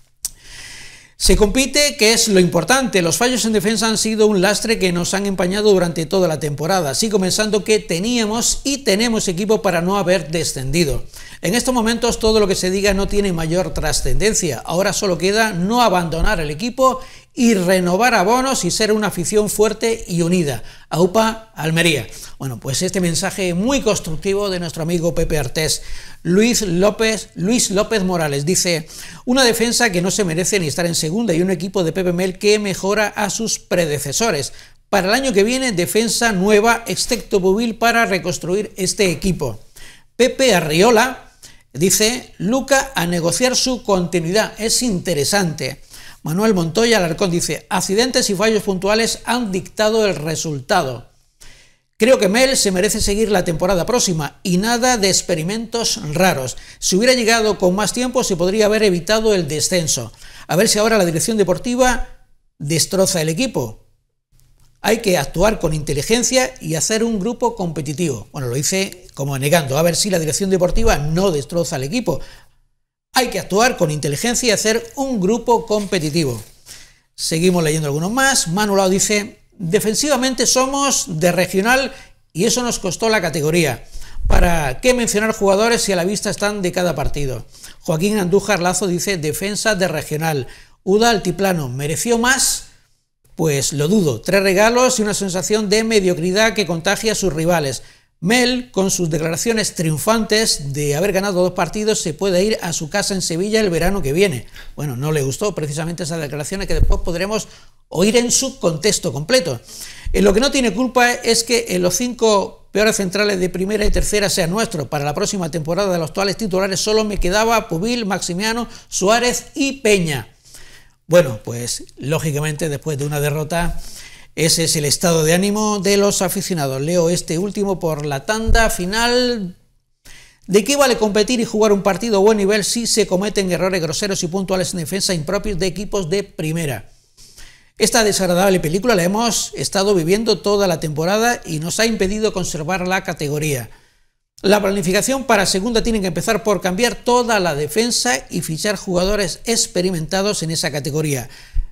se compite, que es lo importante. Los fallos en defensa han sido un lastre que nos han empañado durante toda la temporada. Así comenzando que teníamos y tenemos equipo para no haber descendido. En estos momentos todo lo que se diga no tiene mayor trascendencia. Ahora solo queda no abandonar el equipo y renovar abonos y ser una afición fuerte y unida. AUPA Almería. Bueno, pues este mensaje muy constructivo de nuestro amigo Pepe Artés. Luis López Morales dice: una defensa que no se merece ni estar en segunda, y un equipo de Pepe Mel que mejora a sus predecesores. Para el año que viene, defensa nueva, excepto Bubil, para reconstruir este equipo. Pepe Arriola dice: Luca a negociar su continuidad, es interesante. Manuel Montoya Alarcón dice: accidentes y fallos puntuales han dictado el resultado. Creo que Mel se merece seguir la temporada próxima y nada de experimentos raros. Si hubiera llegado con más tiempo se podría haber evitado el descenso. A ver si ahora la dirección deportiva destroza el equipo. Hay que actuar con inteligencia y hacer un grupo competitivo. Bueno, lo hice como negando, a ver si la dirección deportiva no destroza el equipo. Hay que actuar con inteligencia y hacer un grupo competitivo. Seguimos leyendo algunos más. Manu Lao dice: defensivamente somos de regional y eso nos costó la categoría. ¿Para qué mencionar jugadores si a la vista están de cada partido? Joaquín Andújar Lazo dice: defensa de regional. Uda Altiplano: mereció más Pues lo dudo, 3 regalos y una sensación de mediocridad que contagia a sus rivales. Mel, con sus declaraciones triunfantes de haber ganado 2 partidos, se puede ir a su casa en Sevilla el verano que viene. Bueno, no le gustó precisamente esas declaraciones que después podremos oír en su contexto completo. En lo que no tiene culpa es que en los 5 peores centrales de primera y tercera sean nuestros. Para la próxima temporada de los actuales titulares solo me quedaba Pubil, Maximiano, Suárez y Peña. Bueno, pues lógicamente después de una derrota, ese es el estado de ánimo de los aficionados. Leo este último por la tanda final. ¿De qué vale competir y jugar un partido a buen nivel si se cometen errores groseros y puntuales en defensa impropios de equipos de primera? Esta desagradable película la hemos estado viviendo toda la temporada y nos ha impedido conservar la categoría. La planificación para segunda tiene que empezar por cambiar toda la defensa y fichar jugadores experimentados en esa categoría.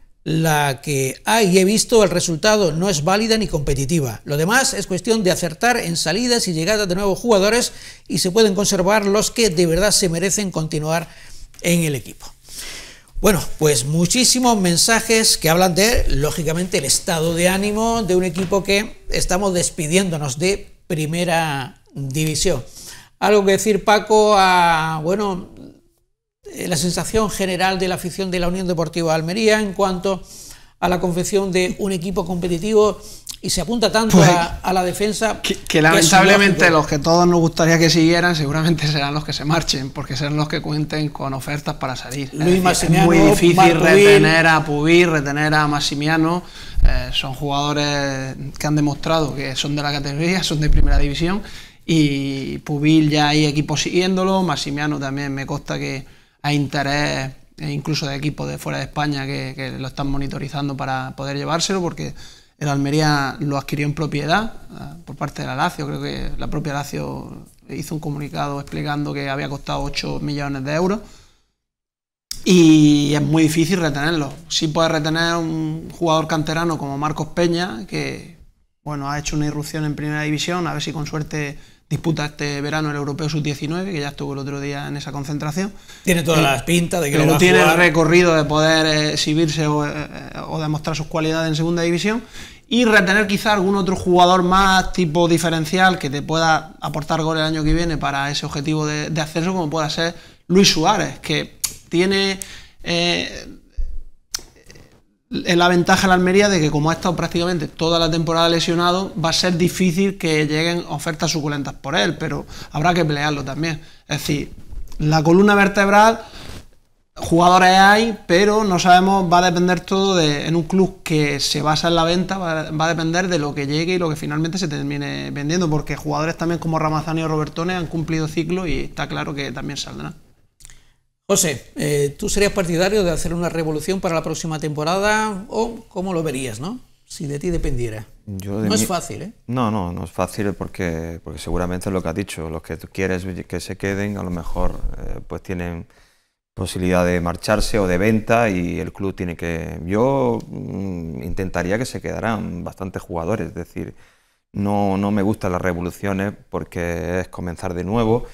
La que hay y he visto, el resultado no es válida ni competitiva. Lo demás es cuestión de acertar en salidas y llegadas de nuevos jugadores y se pueden conservar los que de verdad se merecen continuar en el equipo. Bueno, pues muchísimos mensajes que hablan de, lógicamente, el estado de ánimo de un equipo que estamos despidiéndonos de primera división. Algo que decir, Paco, bueno, la sensación general de la afición de la Unión Deportiva Almería en cuanto a la confección de un equipo competitivo, y se apunta tanto pues, a la defensa que lamentablemente los que todos nos gustaría que siguieran seguramente serán los que se marchen, porque serán los que cuenten con ofertas para salir. Es muy difícil retener a Pubil, retener a Maximiano. Son jugadores que han demostrado que son de la categoría, son de primera división, y Pubil ya hay equipos siguiéndolo. Maximiano también me consta que hay interés, incluso de equipos de fuera de España que lo están monitorizando para poder llevárselo, porque el Almería lo adquirió en propiedad por parte de la Lazio. Creo que la propia Lazio hizo un comunicado explicando que había costado 8 millones de euros y es muy difícil retenerlo. Sí puede retener un jugador canterano como Marcos Peña, que bueno, ha hecho una irrupción en primera división, a ver si con suerte disputa este verano el Europeo Sub-19, que ya estuvo el otro día en esa concentración. Tiene todas las pintas de que pero lo va a tiene jugar. El recorrido de poder exhibirse o demostrar sus cualidades en segunda división, y retener quizá algún otro jugador más tipo diferencial que te pueda aportar gol el año que viene para ese objetivo de ascenso, como pueda ser Luis Suárez, que tiene la ventaja en la Almería de que, como ha estado prácticamente toda la temporada lesionado, va a ser difícil que lleguen ofertas suculentas por él, pero habrá que pelearlo también. Es decir, la columna vertebral, jugadores hay, pero no sabemos, va a depender todo en un club que se basa en la venta, va a depender de lo que llegue y lo que finalmente se termine vendiendo, porque jugadores también como Ramazani o Robertone han cumplido ciclo y está claro que también saldrán. José, ¿tú serías partidario de hacer una revolución para la próxima temporada o cómo lo verías, no? Si de ti dependiera. No es fácil, ¿eh? No es fácil porque seguramente es lo que has dicho. Los que tú quieres que se queden a lo mejor pues tienen posibilidad de marcharse o de venta, y el club tiene que... Yo intentaría que se quedaran bastantes jugadores, es decir, no me gustan las revoluciones porque es comenzar de nuevo.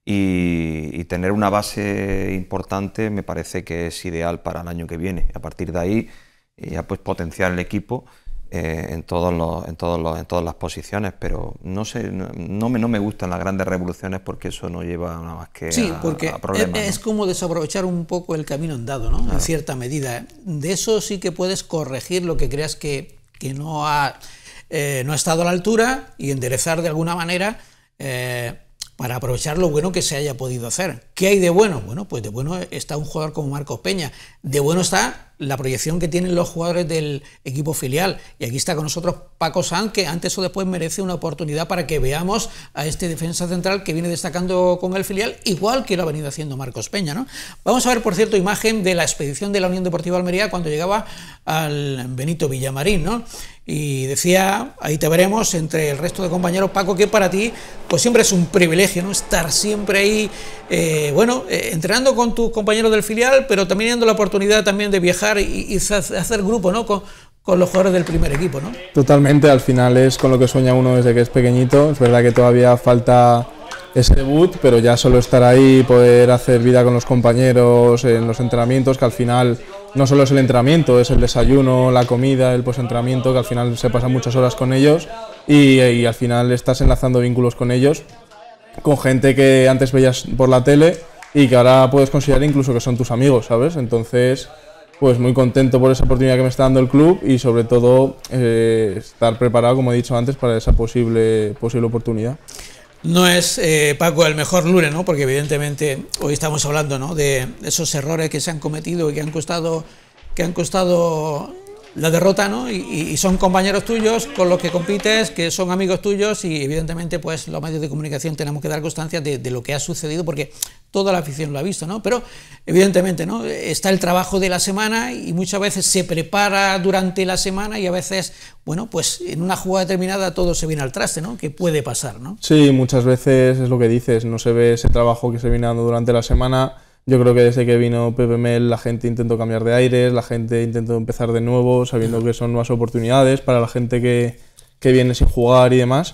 Y tener una base importante me parece que es ideal para el año que viene. A partir de ahí ya pues potenciar el equipo en todas las posiciones, pero no sé, no me gustan las grandes revoluciones porque eso no lleva nada más que a problemas. Es como desaprovechar un poco el camino andado, ¿no? Claro. En cierta medida. De eso sí que puedes corregir lo que creas que no ha estado a la altura y enderezar de alguna manera para aprovechar lo bueno que se haya podido hacer. ¿Qué hay de bueno? Bueno, pues de bueno está un jugador como Marcos Peña, de bueno está la proyección que tienen los jugadores del equipo filial, y aquí está con nosotros Paco Sanz, que antes o después merece una oportunidad para que veamos a este defensa central que viene destacando con el filial, igual que lo ha venido haciendo Marcos Peña, ¿no? Vamos a ver, por cierto, imagen de la expedición de la Unión Deportiva Almería cuando llegaba al Benito Villamarín, ¿no? Y decía, ahí te veremos entre el resto de compañeros, Paco, que para ti pues siempre es un privilegio, ¿no? Estar siempre ahí, entrenando con tus compañeros del filial, pero también teniendo la oportunidad también de viajar y hacer grupo, ¿no? Con los jugadores del primer equipo, ¿no? Totalmente, al final es con lo que sueña uno desde que es pequeñito. Es verdad que todavía falta ese debut, pero ya solo estar ahí, poder hacer vida con los compañeros en los entrenamientos, que al final no solo es el entrenamiento, es el desayuno, la comida, el postentrenamiento, que al final se pasan muchas horas con ellos y al final estás enlazando vínculos con ellos, con gente que antes veías por la tele y que ahora puedes considerar incluso que son tus amigos, ¿sabes? Entonces, pues muy contento por esa oportunidad que me está dando el club y sobre todo estar preparado, como he dicho antes, para esa posible oportunidad. No es, Paco, el mejor lunes, ¿no? Porque evidentemente hoy estamos hablando, ¿no?, de esos errores que se han cometido y que han costado la derrota, ¿no? Y son compañeros tuyos con los que compites, que son amigos tuyos y evidentemente pues los medios de comunicación tenemos que dar constancia de lo que ha sucedido porque toda la afición lo ha visto, ¿no? Pero evidentemente, ¿no?, está el trabajo de la semana y muchas veces se prepara durante la semana y a veces, bueno, pues en una jugada determinada todo se viene al traste, ¿no? Que puede pasar, ¿no? Sí, muchas veces es lo que dices, no se ve ese trabajo que se viene dando durante la semana. Yo creo que desde que vino Pepe Mel la gente intentó cambiar de aires, la gente intentó empezar de nuevo, sabiendo que son nuevas oportunidades para la gente que viene sin jugar y demás.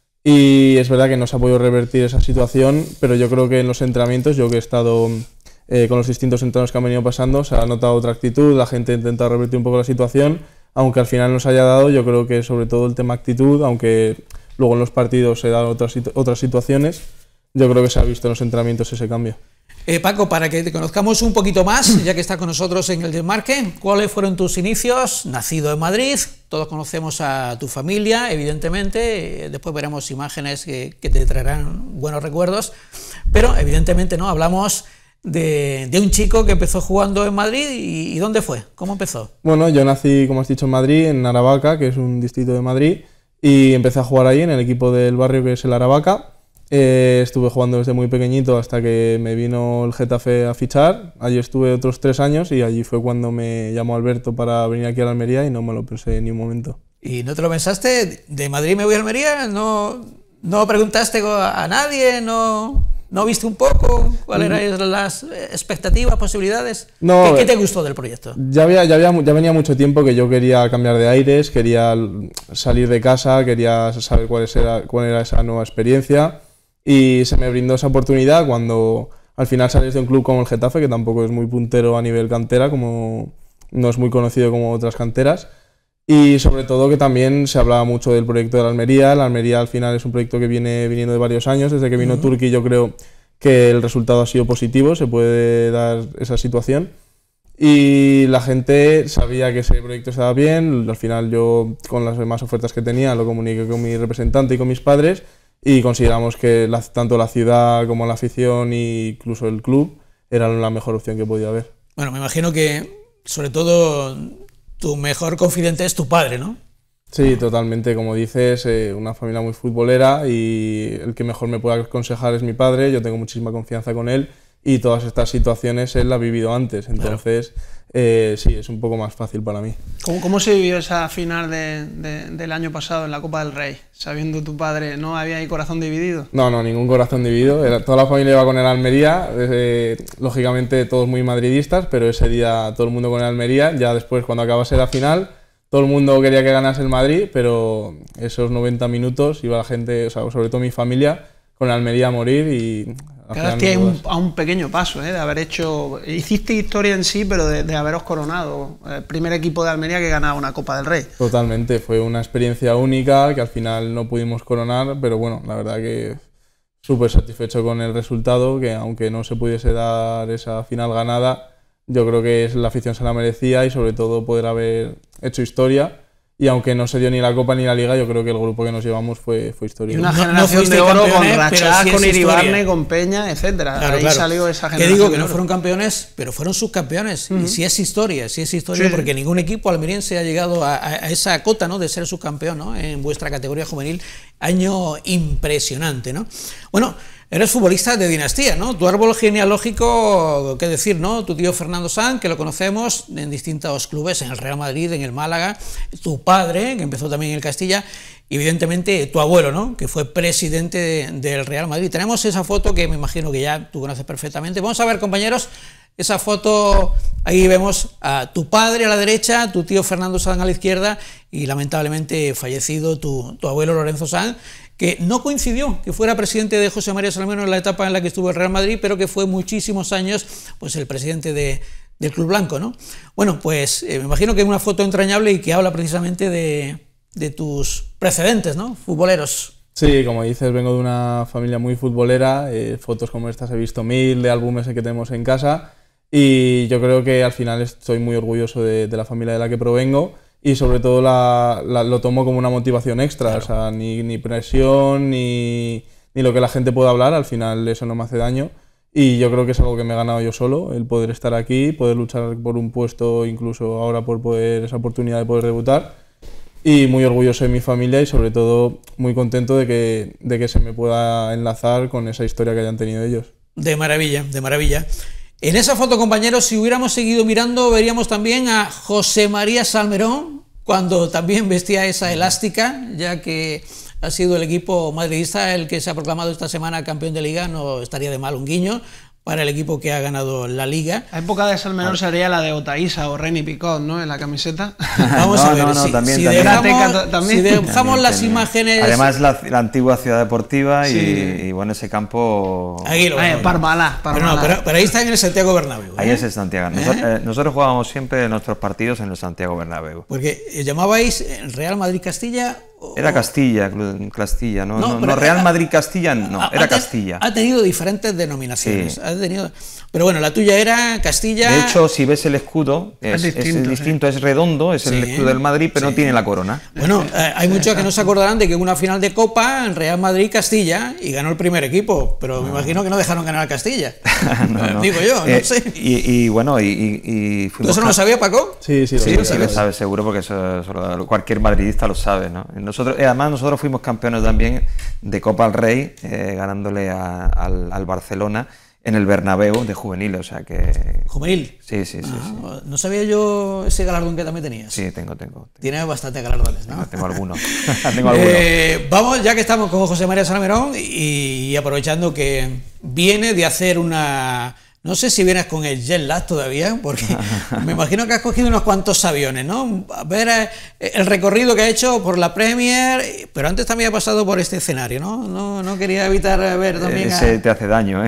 Y es verdad que no se ha podido revertir esa situación, pero yo creo que en los entrenamientos, yo que he estado con los distintos entrenadores que han venido pasando, se ha notado otra actitud, la gente ha intentado revertir un poco la situación, aunque al final no se haya dado. Yo creo que sobre todo el tema actitud, aunque luego en los partidos se dan otras situaciones, yo creo que se ha visto en los entrenamientos ese cambio. Paco, para que te conozcamos un poquito más, ya que estás con nosotros en el Desmarque, ¿cuáles fueron tus inicios? Nacido en Madrid, todos conocemos a tu familia, evidentemente, después veremos imágenes que te traerán buenos recuerdos, pero evidentemente no hablamos de un chico que empezó jugando en Madrid y ¿dónde fue? ¿Cómo empezó? Bueno, yo nací, como has dicho, en Madrid, en Aravaca, que es un distrito de Madrid, y empecé a jugar ahí en el equipo del barrio que es el Aravaca. Estuve jugando desde muy pequeñito hasta que me vino el Getafe a fichar. Allí estuve otros 3 años y allí fue cuando me llamó Alberto para venir aquí a la Almería y no me lo pensé ni un momento. ¿Y no te lo pensaste? ¿De Madrid me voy a Almería? ¿No preguntaste a nadie? ¿No viste un poco cuáles eran las expectativas, posibilidades? No, ¿Qué te gustó del proyecto? Ya venía mucho tiempo que yo quería cambiar de aires, quería salir de casa, quería saber cuál era esa nueva experiencia. Y se me brindó esa oportunidad cuando al final sales de un club como el Getafe, que tampoco es muy puntero a nivel cantera, como no es muy conocido como otras canteras, y sobre todo que también se hablaba mucho del proyecto de la Almería. La Almería al final es un proyecto que viene viniendo de varios años, desde que vino Turki yo creo que el resultado ha sido positivo, se puede dar esa situación, y la gente sabía que ese proyecto estaba bien. Al final yo con las demás ofertas que tenía lo comuniqué con mi representante y con mis padres, y consideramos que tanto la ciudad como la afición e incluso el club eran la mejor opción que podía haber. Bueno, me imagino que sobre todo tu mejor confidente es tu padre, ¿no? Sí, totalmente, como dices, una familia muy futbolera y el que mejor me puede aconsejar es mi padre. Yo tengo muchísima confianza con él y todas estas situaciones él la ha vivido antes, entonces sí, es un poco más fácil para mí. ¿Cómo se vivió esa final del año pasado en la Copa del Rey? Sabiendo tu padre, ¿no había ahí corazón dividido? No, ningún corazón dividido. Toda la familia iba con el Almería, lógicamente todos muy madridistas, pero ese día todo el mundo con el Almería. Ya después, cuando acabase la final, todo el mundo quería que ganase el Madrid, pero esos 90 minutos iba la gente, o sea, sobre todo mi familia, con el Almería a morir y... Quedaste a un pequeño paso, de haber hecho... Hiciste historia en sí, pero de haberos coronado. El primer equipo de Almería que ganaba una Copa del Rey. Totalmente, fue una experiencia única que al final no pudimos coronar, pero bueno, la verdad que súper satisfecho con el resultado, que aunque no se pudiese dar esa final ganada, yo creo que la afición se la merecía y sobre todo poder haber hecho historia. Y aunque no se dio ni la Copa ni la Liga, yo creo que el grupo que nos llevamos fue historia. Y una generación de oro con Rachá, con Iribarne, con Peña, etcétera. Claro, ahí salió esa generación. Que digo que no fueron campeones, pero fueron subcampeones. Y sí es historia, porque ningún equipo almeriense ha llegado a esa cota, ¿no?, de ser subcampeón, ¿no?, en vuestra categoría juvenil. Año impresionante, ¿no? Bueno, eres futbolista de dinastía, ¿no? Tu árbol genealógico, qué decir, ¿no? Tu tío Fernando Sanz, que lo conocemos en distintos clubes, en el Real Madrid, en el Málaga, tu padre, que empezó también en el Castilla, y evidentemente tu abuelo, ¿no?, que fue presidente del Real Madrid. Tenemos esa foto que me imagino que ya tú conoces perfectamente. Vamos a ver, compañeros, esa foto. Ahí vemos a tu padre a la derecha, tu tío Fernando Sanz a la izquierda y lamentablemente fallecido tu abuelo Lorenzo Sanz, que no coincidió que fuera presidente de José María Salmerón en la etapa en la que estuvo el Real Madrid, pero que fue muchísimos años pues el presidente del Club Blanco, ¿no? Bueno, pues me imagino que es una foto entrañable y que habla precisamente de tus precedentes, ¿no? Futboleros. Sí, como dices, vengo de una familia muy futbolera, fotos como estas he visto 1000 de álbumes que tenemos en casa y yo creo que al final estoy muy orgulloso de la familia de la que provengo y sobre todo lo tomo como una motivación extra, claro. O sea, ni presión ni lo que la gente pueda hablar, al final eso no me hace daño y yo creo que es algo que me he ganado yo solo, el poder estar aquí, poder luchar por un puesto, incluso ahora por esa oportunidad de poder debutar. Y muy orgulloso de mi familia y sobre todo muy contento de que se me pueda enlazar con esa historia que hayan tenido ellos. De maravilla, de maravilla. En esa foto, compañeros, si hubiéramos seguido mirando, veríamos también a José María Salmerón, cuando también vestía esa elástica, ya que ha sido el equipo madridista el que se ha proclamado esta semana campeón de Liga, no estaría de mal un guiño para el equipo que ha ganado la Liga. La época de Salmerón sería la de Otaísa o Reni Picot, ¿no? En la camiseta. Vamos a ver, si dejamos las imágenes... Además, la antigua Ciudad Deportiva y bueno, ese campo... Aquí lo Parmalá. Pero ahí está en el Santiago Bernabéu. Ahí es el Santiago. Nosotros jugábamos siempre nuestros partidos en el Santiago Bernabéu. Porque llamabais Real Madrid-Castilla... Era Castilla, no Real Madrid-Castilla, no, era Castilla. Ha tenido diferentes denominaciones, sí. Pero bueno, la tuya era Castilla... De hecho, si ves el escudo, es distinto, es redondo, es el escudo del Madrid, pero no tiene la corona. Bueno, hay muchos que no se acordarán de que hubo una final de Copa en Real Madrid-Castilla y ganó el primer equipo, pero me imagino que no dejaron ganar a Castilla. Digo yo, no sé. Y bueno, y ¿Tú eso no lo sabía, Paco? Sí, lo sabes seguro, porque eso cualquier madridista lo sabe, ¿no? Además, nosotros fuimos campeones también de Copa al Rey, ganándole al Barcelona en el Bernabéu de juveniles, o sea que... ¿Juvenil? Sí. No sabía yo ese galardón que también tenías. Sí, tengo. Tienes bastantes galardones, ¿no? Tengo algunos. Vamos, ya que estamos con José María Salmerón y aprovechando que viene de hacer una... No sé si vienes con el jet lag todavía, porque me imagino que has cogido unos cuantos aviones, ¿no? A ver el recorrido que ha hecho por la Premier, pero antes también ha pasado por este escenario, ¿no? No quería evitar ver también... Ese te hace daño, ¿eh?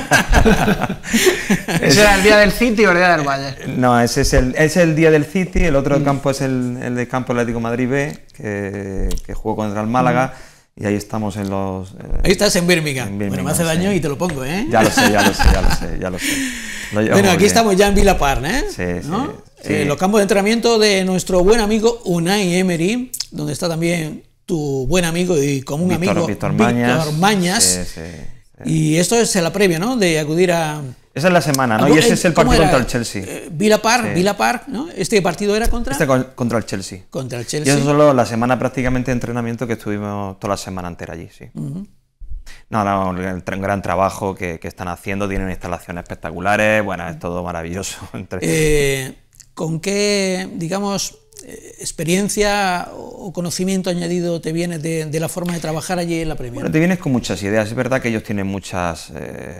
¿Ese era el día del City o el día del Bayern? No, ese es el día del City, el otro campo es el del Campo Atlético Madrid B, que jugó contra el Málaga. Y ahí estamos en los... ahí estás en Birmingham. Bueno, me hace daño y te lo pongo, ¿eh? Ya lo sé. Bueno, aquí estamos ya en Villa Park, ¿eh? Sí. Los campos de entrenamiento de nuestro buen amigo Unai Emery, donde está también tu buen amigo y común amigo Víctor Mañas. Sí. Y esto es la previa, ¿no? De acudir a... Esa es la semana, ¿no? Y ese es el partido contra el Chelsea. Villa Park, ¿no? ¿Este partido era contra? Contra el Chelsea. Contra el Chelsea. Y eso es solo la semana prácticamente de entrenamiento que estuvimos toda la semana entera allí, sí. No, el gran trabajo que están haciendo, tienen instalaciones espectaculares, bueno, es todo maravilloso. ¿Con qué, digamos, experiencia o conocimiento añadido te vienes de la forma de trabajar allí en la Premier? Bueno, te vienes con muchas ideas, es verdad que ellos tienen muchas...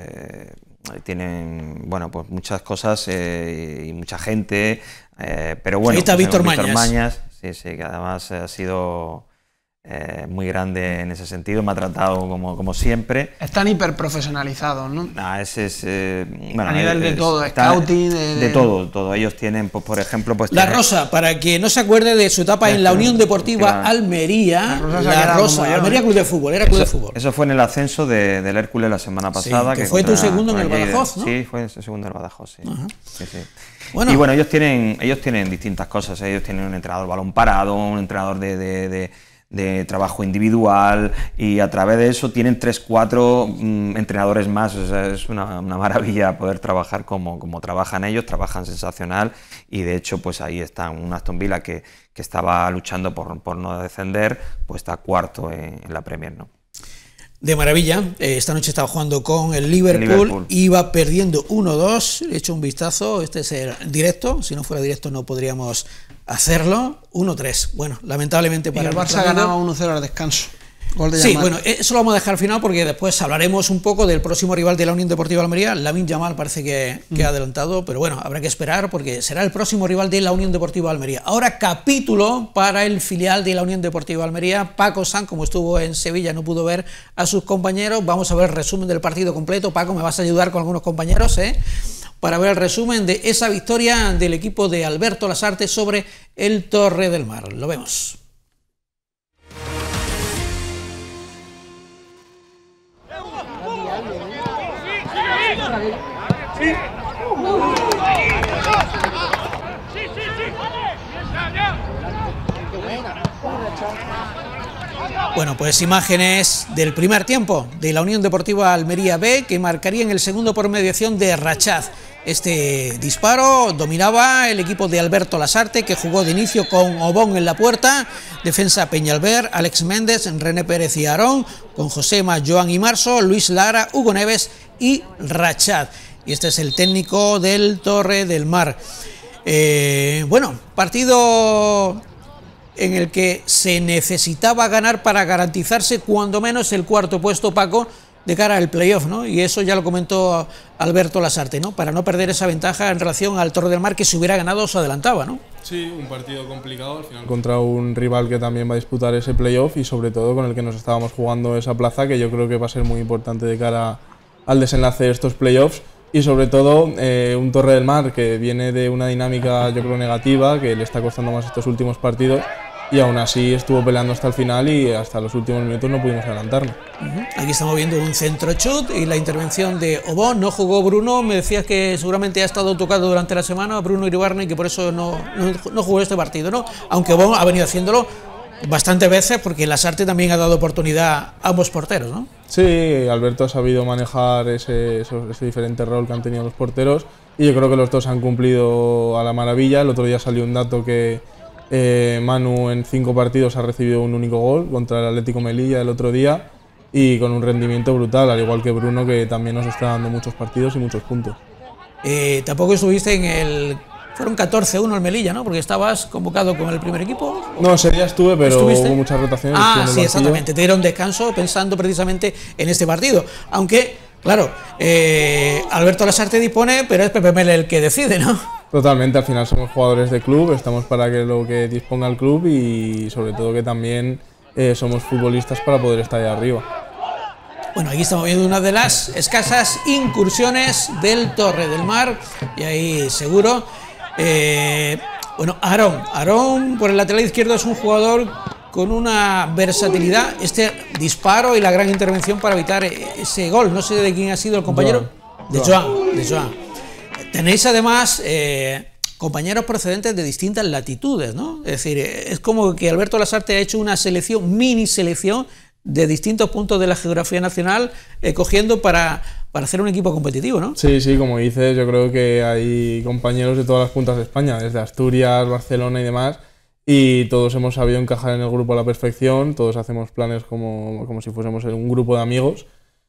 pues muchas cosas y mucha gente, pero bueno, ahí está Víctor Mañas. Sí, que además ha sido muy grande en ese sentido, me ha tratado como siempre. Están hiperprofesionalizados, ¿no? A nivel de todo, scouting... De todo. Ellos tienen, pues, por ejemplo... Pues, La Rosa, para quien no se acuerde de su etapa en la Unión Deportiva Almería, La Rosa, Almería Club de Fútbol, era Club de Fútbol. Eso fue en el ascenso del Hércules la semana pasada. Sí, que fue tu segundo en el Badajoz, ¿no? Sí, fue el segundo en el Badajoz, sí. Sí. Bueno. Y bueno, ellos tienen distintas cosas, ellos tienen un entrenador balón parado, un entrenador de trabajo individual, y a través de eso tienen 3-4 entrenadores más. O sea, es una maravilla poder trabajar como trabajan ellos, trabajan sensacional, y de hecho pues ahí está un Aston Villa que estaba luchando por no descender, pues está cuarto en la Premier, ¿no? De maravilla. Esta noche estaba jugando con el Liverpool, iba perdiendo 1-2, he hecho un vistazo, este es el directo, si no fuera directo no podríamos hacerlo, 1-3, bueno, lamentablemente para el Barça ganaba 1-0 al descanso. Gol de sí, Yamal. bueno, eso lo vamos a dejar al final porque después hablaremos un poco del próximo rival de la Unión Deportiva Almería. Lamine Yamal parece que ha adelantado, pero bueno, habrá que esperar porque será el próximo rival de la Unión Deportiva Almería. Ahora capítulo para el filial de la Unión Deportiva Almería. Paco Sanz, como estuvo en Sevilla, no pudo ver a sus compañeros. Vamos a ver el resumen del partido completo. Paco, me vas a ayudar con algunos compañeros, ¿eh? para ver el resumen de esa victoria del equipo de Alberto Lasarte sobre el Torre del Mar. Lo vemos. Bueno, pues imágenes del primer tiempo de la Unión Deportiva Almería B, que marcarían el segundo por mediación de Rachad. Este disparo dominaba el equipo de Alberto Lasarte, que jugó de inicio con Obón en la puerta, defensa Peñalver, Alex Méndez, René Pérez y Aarón, con Josema, Joan y Marzo, Luis Lara, Hugo Neves y Rachad. Y este es el técnico del Torre del Mar. Bueno, partido en el que se necesitaba ganar para garantizarse cuando menos el cuarto puesto, Paco, de cara al playoff, ¿no? Y eso ya lo comentó Alberto Lasarte, ¿no? Para no perder esa ventaja en relación al Torre del Mar, que si hubiera ganado se adelantaba, ¿no? Sí, un partido complicado al final contra un rival que también va a disputar ese playoff y sobre todo con el que nos estábamos jugando esa plaza, que yo creo que va a ser muy importante de cara al desenlace de estos playoffs. Y sobre todo un Torre del Mar que viene de una dinámica, yo creo, negativa, que le está costando más estos últimos partidos, y aún así estuvo peleando hasta el final y hasta los últimos minutos no pudimos adelantarnos. Aquí estamos viendo un centro chut y la intervención de Obón. No jugó Bruno, me decías que seguramente ha estado tocado durante la semana Bruno Iribarne y que por eso no jugó este partido, ¿no? Aunque Obón ha venido haciéndolo bastantes veces, porque Lasarte también ha dado oportunidad a ambos porteros, ¿no? Sí, Alberto ha sabido manejar ese diferente rol que han tenido los porteros y yo creo que los dos han cumplido a la maravilla. El otro día salió un dato que Manu en 5 partidos ha recibido un único gol contra el Atlético Melilla el otro día y con un rendimiento brutal, al igual que Bruno, que también nos está dando muchos partidos y muchos puntos. Tampoco estuviste en el... Fueron 14-1 el Melilla, ¿no? Porque estabas convocado con el primer equipo. No, ese día estuve, pero hubo muchas rotaciones. Ah, sí, exactamente. Te dieron descanso pensando precisamente en este partido. Aunque, claro, Alberto Lasarte dispone, pero es Pepe Mel el que decide, ¿no? Totalmente, al final somos jugadores de club, estamos para que lo que disponga el club y sobre todo que también somos futbolistas para poder estar ahí arriba. Bueno, aquí estamos viendo una de las escasas incursiones del Torre del Mar y ahí seguro... bueno, Aarón por el lateral izquierdo es un jugador con una versatilidad. Este disparo y la gran intervención para evitar ese gol, no sé de quién ha sido el compañero. De Joan. Tenéis además compañeros procedentes de distintas latitudes, ¿no? Es decir, es como que Alberto Lasarte ha hecho una selección, mini selección de distintos puntos de la geografía nacional, cogiendo para hacer un equipo competitivo, ¿no? Sí, como dices, yo creo que hay compañeros de todas las puntas de España, desde Asturias, Barcelona y demás, y todos hemos sabido encajar en el grupo a la perfección, todos hacemos planes como si fuésemos un grupo de amigos,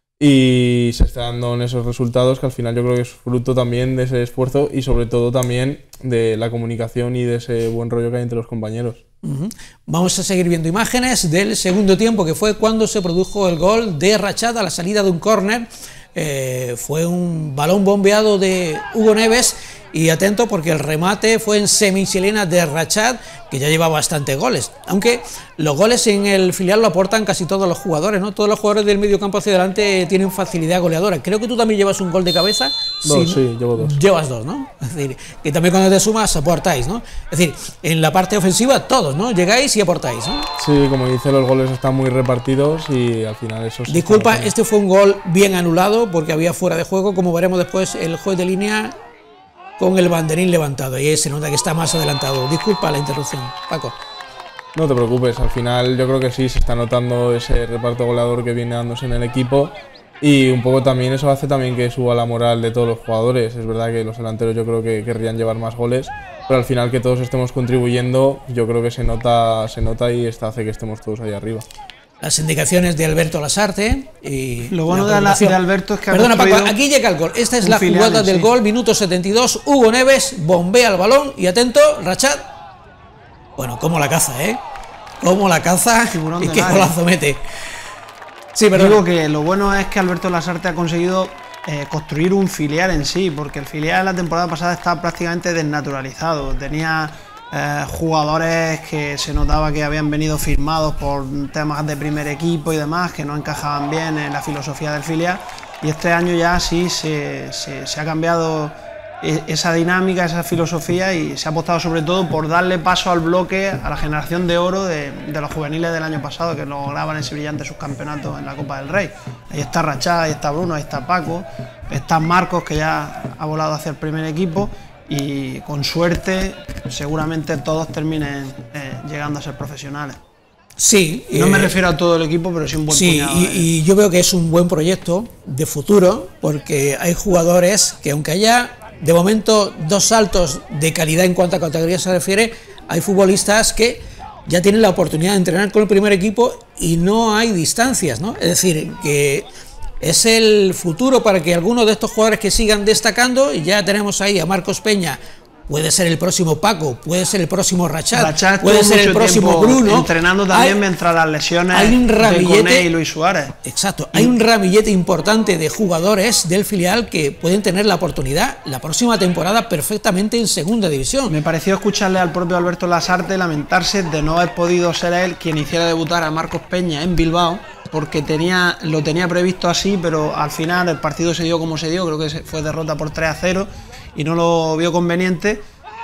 y se está dando en esos resultados que al final yo creo que es fruto también de ese esfuerzo y sobre todo también de la comunicación y de ese buen rollo que hay entre los compañeros. Vamos a seguir viendo imágenes del segundo tiempo, que fue cuando se produjo el gol de Rachad a la salida de un córner. Fue un balón bombeado de Hugo Neves y atento porque el remate fue en semichilena de Rachad, que ya lleva bastantes goles, aunque los goles en el filial lo aportan casi todos los jugadores, ¿no? Todos los jugadores del medio campo hacia adelante tienen facilidad goleadora. Creo que tú también llevas un gol de cabeza. Sí, llevo 2. Llevas 2, ¿no? Es decir, que también cuando te sumas aportáis, ¿no? Es decir, en la parte ofensiva todos, ¿no? Llegáis y aportáis, ¿no? Sí, como dice, los goles están muy repartidos y al final eso... Disculpa, este fue un gol bien anulado porque había fuera de juego, como veremos después el juez de línea con el banderín levantado, y se nota que está más adelantado. Disculpa la interrupción, Paco. No te preocupes, al final yo creo que sí, se está notando ese reparto goleador que viene dándose en el equipo y un poco también eso hace también que suba la moral de todos los jugadores. Es verdad que los delanteros yo creo que querrían llevar más goles, pero al final que todos estemos contribuyendo yo creo que se nota y esto hace que estemos todos ahí arriba. Las indicaciones de Alberto Lasarte y lo bueno de Alberto es que... Perdona, Paco, aquí llega el gol. Esta es la jugada del gol, minuto 72. Hugo Neves bombea el balón y atento, Rachad. Bueno, cómo la caza, cómo la caza y qué golazo mete. Sí, pero digo que lo bueno es que Alberto Lasarte ha conseguido construir un filial en sí, porque el filial la temporada pasada estaba prácticamente desnaturalizado. Tenía jugadores que se notaba que habían venido firmados por temas de primer equipo y demás, que no encajaban bien en la filosofía del filial, y este año ya sí se ha cambiado esa dinámica, esa filosofía, y se ha apostado sobre todo por darle paso al bloque, a la generación de oro de los juveniles del año pasado, que lograban ese brillante subcampeonato en la Copa del Rey. Ahí está Rachá, ahí está Bruno, ahí está Paco, está Marcos, que ya ha volado hacia el primer equipo, y con suerte seguramente todos terminen llegando a ser profesionales. Sí. No me refiero a todo el equipo, pero sí un buen puñado. Y yo veo que es un buen proyecto de futuro, porque hay jugadores que, aunque haya de momento 2 saltos de calidad en cuanto a categoría se refiere, hay futbolistas que ya tienen la oportunidad de entrenar con el primer equipo y no hay distancias, ¿no? Es decir, que es el futuro para que algunos de estos jugadores que sigan destacando, y ya tenemos ahí a Marcos Peña, puede ser el próximo Paco, puede ser el próximo Rachat, puede ser el próximo Bruno. Entrenando también mientras las lesiones de Koné y Luis Suárez. Exacto, hay un ramillete importante de jugadores del filial que pueden tener la oportunidad la próxima temporada perfectamente en segunda división. Me pareció escucharle al propio Alberto Lasarte lamentarse de no haber podido ser él quien hiciera debutar a Marcos Peña en Bilbao, porque lo tenía previsto así, pero al final el partido se dio como se dio, creo que fue derrota por 3-0 y no lo vio conveniente,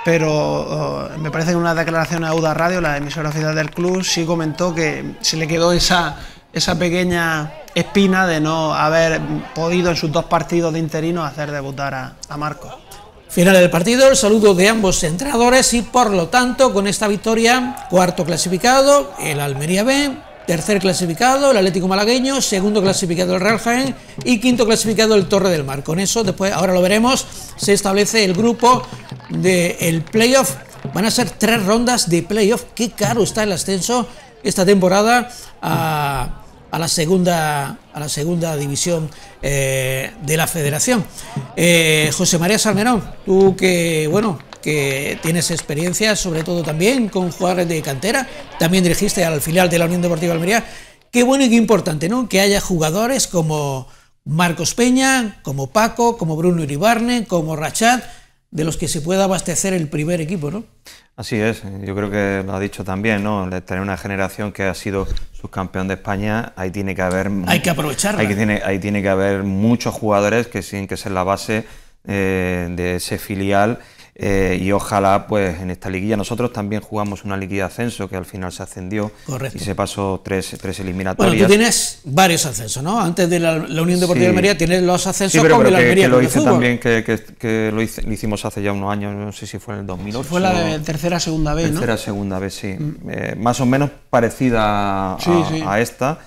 pero me parece que en una declaración a Auda Radio, la emisora oficial del club, sí comentó que se le quedó esa pequeña espina de no haber podido en sus 2 partidos de interino hacer debutar a Marcos. Final del partido, el saludo de ambos entrenadores y por lo tanto con esta victoria, 4º clasificado el Almería B, 3er clasificado el Atlético Malagueño, 2º clasificado el Real Jaén y 5º clasificado el Torre del Mar. Con eso, después, ahora lo veremos, se establece el grupo del playoff. Van a ser 3 rondas de playoff. Qué caro está el ascenso esta temporada a la segunda división de la Federación. José María Salmerón, tú que tienes experiencia, sobre todo también con jugadores de cantera, también dirigiste al filial de la Unión Deportiva Almería. Qué bueno y qué importante, ¿no?, que haya jugadores como Marcos Peña, como Paco, como Bruno Iribarne, como Rachat, de los que se pueda abastecer el primer equipo, ¿no? Así es, yo creo que lo ha dicho también, ¿no? De tener una generación que ha sido subcampeón de España, ahí tiene que haber... Hay que aprovecharla. Ahí tiene que haber muchos jugadores que tienen que ser la base de ese filial. Y ojalá, pues en esta liguilla, nosotros también jugamos una liguilla de ascenso que al final se ascendió. Correcto. Y se pasó tres eliminatorias. Bueno, tú tienes varios ascensos, ¿no? Antes de la Unión Deportiva de Almería tienes los ascensos pero con el Almería que lo hice fútbol. También, que lo hicimos hace ya unos años, no sé si fue en el 2008. Fue la de tercera, segunda B, ¿no? Tercera, segunda B, sí. Más o menos parecida a esta.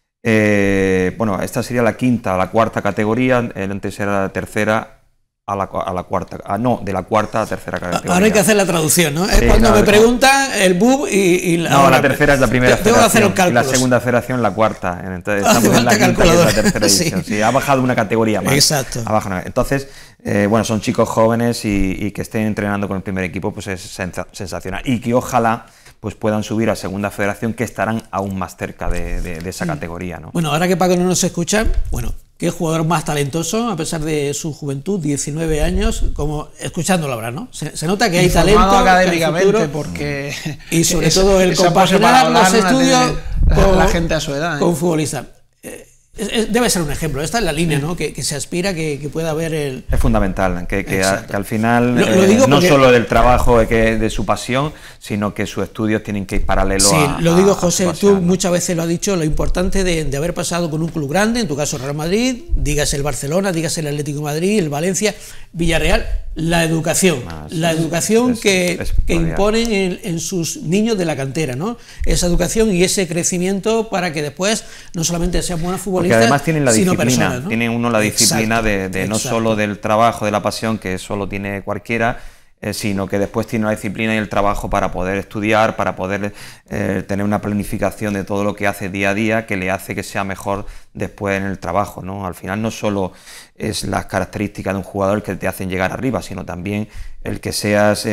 Bueno, esta sería la quinta, la cuarta categoría, antes era la tercera a la cuarta, de la cuarta a la tercera categoría. Ahora hay que hacer la traducción, ¿no? Es cuando me preguntan el BUB y la... No, la tercera es la primera federación, hacer los cálculos. Y la segunda federación la cuarta, entonces estamos en la quinta y en la tercera edición. Sí, ha bajado una categoría más. Exacto. Ha bajado una. Entonces, bueno, son chicos jóvenes y que estén entrenando con el primer equipo, pues es sensacional. Y que ojalá pues puedan subir a segunda federación, que estarán aún más cerca de esa categoría, ¿no? Bueno, ahora que Paco no nos escucha, bueno, qué jugador más talentoso, a pesar de su juventud, 19 años, como escuchándolo ahora, ¿no? Se nota que hay talento académicamente, porque y sobre todo el compaginar los estudios con la gente a su edad, con futbolistas. Debe ser un ejemplo, esta es la línea, ¿no? Que se aspira que pueda haber el... Es fundamental, que al final no solo del trabajo de su pasión, sino que sus estudios tienen que ir paralelo a... Sí, lo digo, José, tú muchas veces lo has dicho, lo importante de haber pasado con un club grande, en tu caso Real Madrid, digas el Barcelona, digas el Atlético de Madrid, el Valencia, Villarreal, la educación, que imponen en sus niños de la cantera, ¿no? Esa educación y ese crecimiento para que después no solamente sean buenos futbolistas, porque además tienen la disciplina, personas, ¿no? Tiene uno la disciplina de no solo del trabajo, de la pasión, que solo tiene cualquiera, sino que después tiene la disciplina y el trabajo para poder estudiar, para poder tener una planificación de todo lo que hace día a día, que le hace que sea mejor después en el trabajo, ¿no? Al final no solo es las características de un jugador que te hacen llegar arriba, sino también el que seas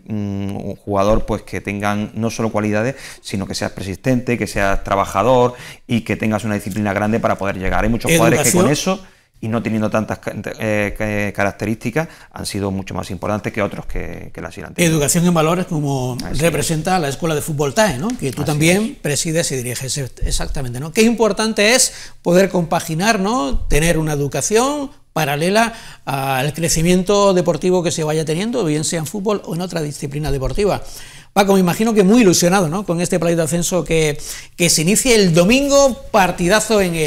un jugador pues que tengan no solo cualidades, sino que seas persistente, que seas trabajador y que tengas una disciplina grande para poder llegar. Hay muchos jugadores que con eso y no teniendo tantas características han sido mucho más importantes que otros que las han tenido. Educación en valores, como representa la Escuela de Fútbol TAE, ¿no? Que tú también presides y diriges, exactamente, ¿no? Qué importante es poder compaginar, ¿no? Tener una educación paralela al crecimiento deportivo que se vaya teniendo, bien sea en fútbol o en otra disciplina deportiva. Paco, me imagino que muy ilusionado, ¿no?, con este play de ascenso que se inicia el domingo, partidazo en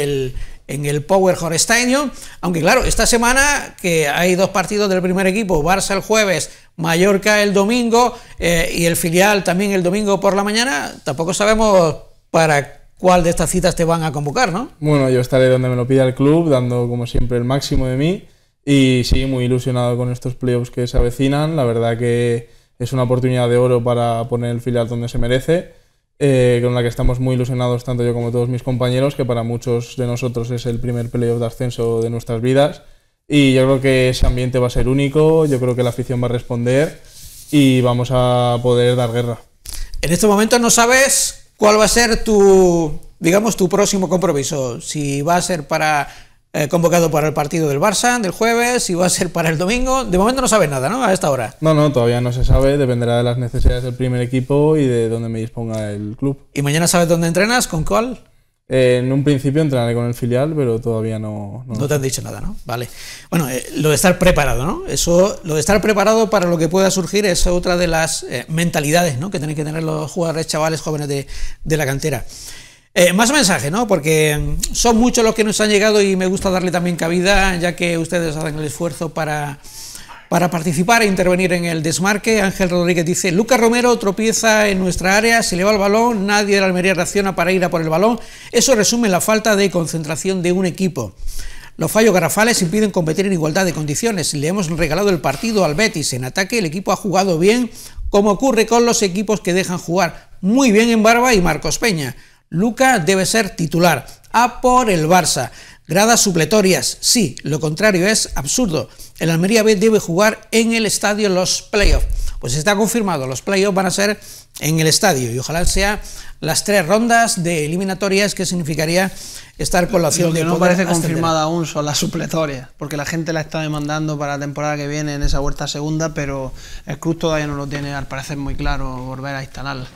el Power Hall Stadium, aunque claro, esta semana que hay 2 partidos del primer equipo, Barça el jueves, Mallorca el domingo y el filial también el domingo por la mañana, tampoco sabemos para cuál de estas citas te van a convocar, ¿no? Bueno, yo estaré donde me lo pida el club, dando como siempre el máximo de mí, y sí, muy ilusionado con estos playoffs que se avecinan. La verdad que es una oportunidad de oro para poner el filial donde se merece, con la que estamos muy ilusionados tanto yo como todos mis compañeros, que para muchos de nosotros es el primer playoff de ascenso de nuestras vidas, y yo creo que ese ambiente va a ser único, yo creo que la afición va a responder y vamos a poder dar guerra. En este momento no sabes cuál va a ser tu próximo compromiso, si va a ser convocado para el partido del Barça del jueves, si va a ser para el domingo. De momento no sabes nada, ¿no?, a esta hora. No, todavía no se sabe, dependerá de las necesidades del primer equipo y de dónde me disponga el club. ¿Y mañana sabes dónde entrenas? ¿Con cuál? En un principio entrenaré con el filial, pero todavía no te han dicho nada, ¿no? Vale. Bueno, lo de estar preparado, ¿no? Lo de estar preparado para lo que pueda surgir es otra de las mentalidades, ¿no?, que tienen que tener los jugadores chavales jóvenes de la cantera. Más mensajes, ¿no?, porque son muchos los que nos han llegado y me gusta darle también cabida, ya que ustedes hacen el esfuerzo para participar e intervenir en el desmarque. Ángel Rodríguez dice: Lucas Romero tropieza en nuestra área, se le va el balón, nadie de la Almería reacciona para ir a por el balón. Eso resume la falta de concentración de un equipo. Los fallos garrafales impiden competir en igualdad de condiciones. Le hemos regalado el partido al Betis. En ataque el equipo ha jugado bien, como ocurre con los equipos que dejan jugar muy bien en Barba y Marcos Peña. Luca debe ser titular. A por el Barça. Gradas supletorias, sí, lo contrario es absurdo. El Almería B debe jugar en el estadio los playoffs. Pues está confirmado, los playoffs van a ser en el estadio y ojalá sean las 3 rondas de eliminatorias, que significaría estar con la opción de poder no parece ascender. Confirmada aún son las supletorias, porque la gente la está demandando para la temporada que viene en esa vuelta segunda, pero el club todavía no lo tiene al parecer muy claro volver a instalarla.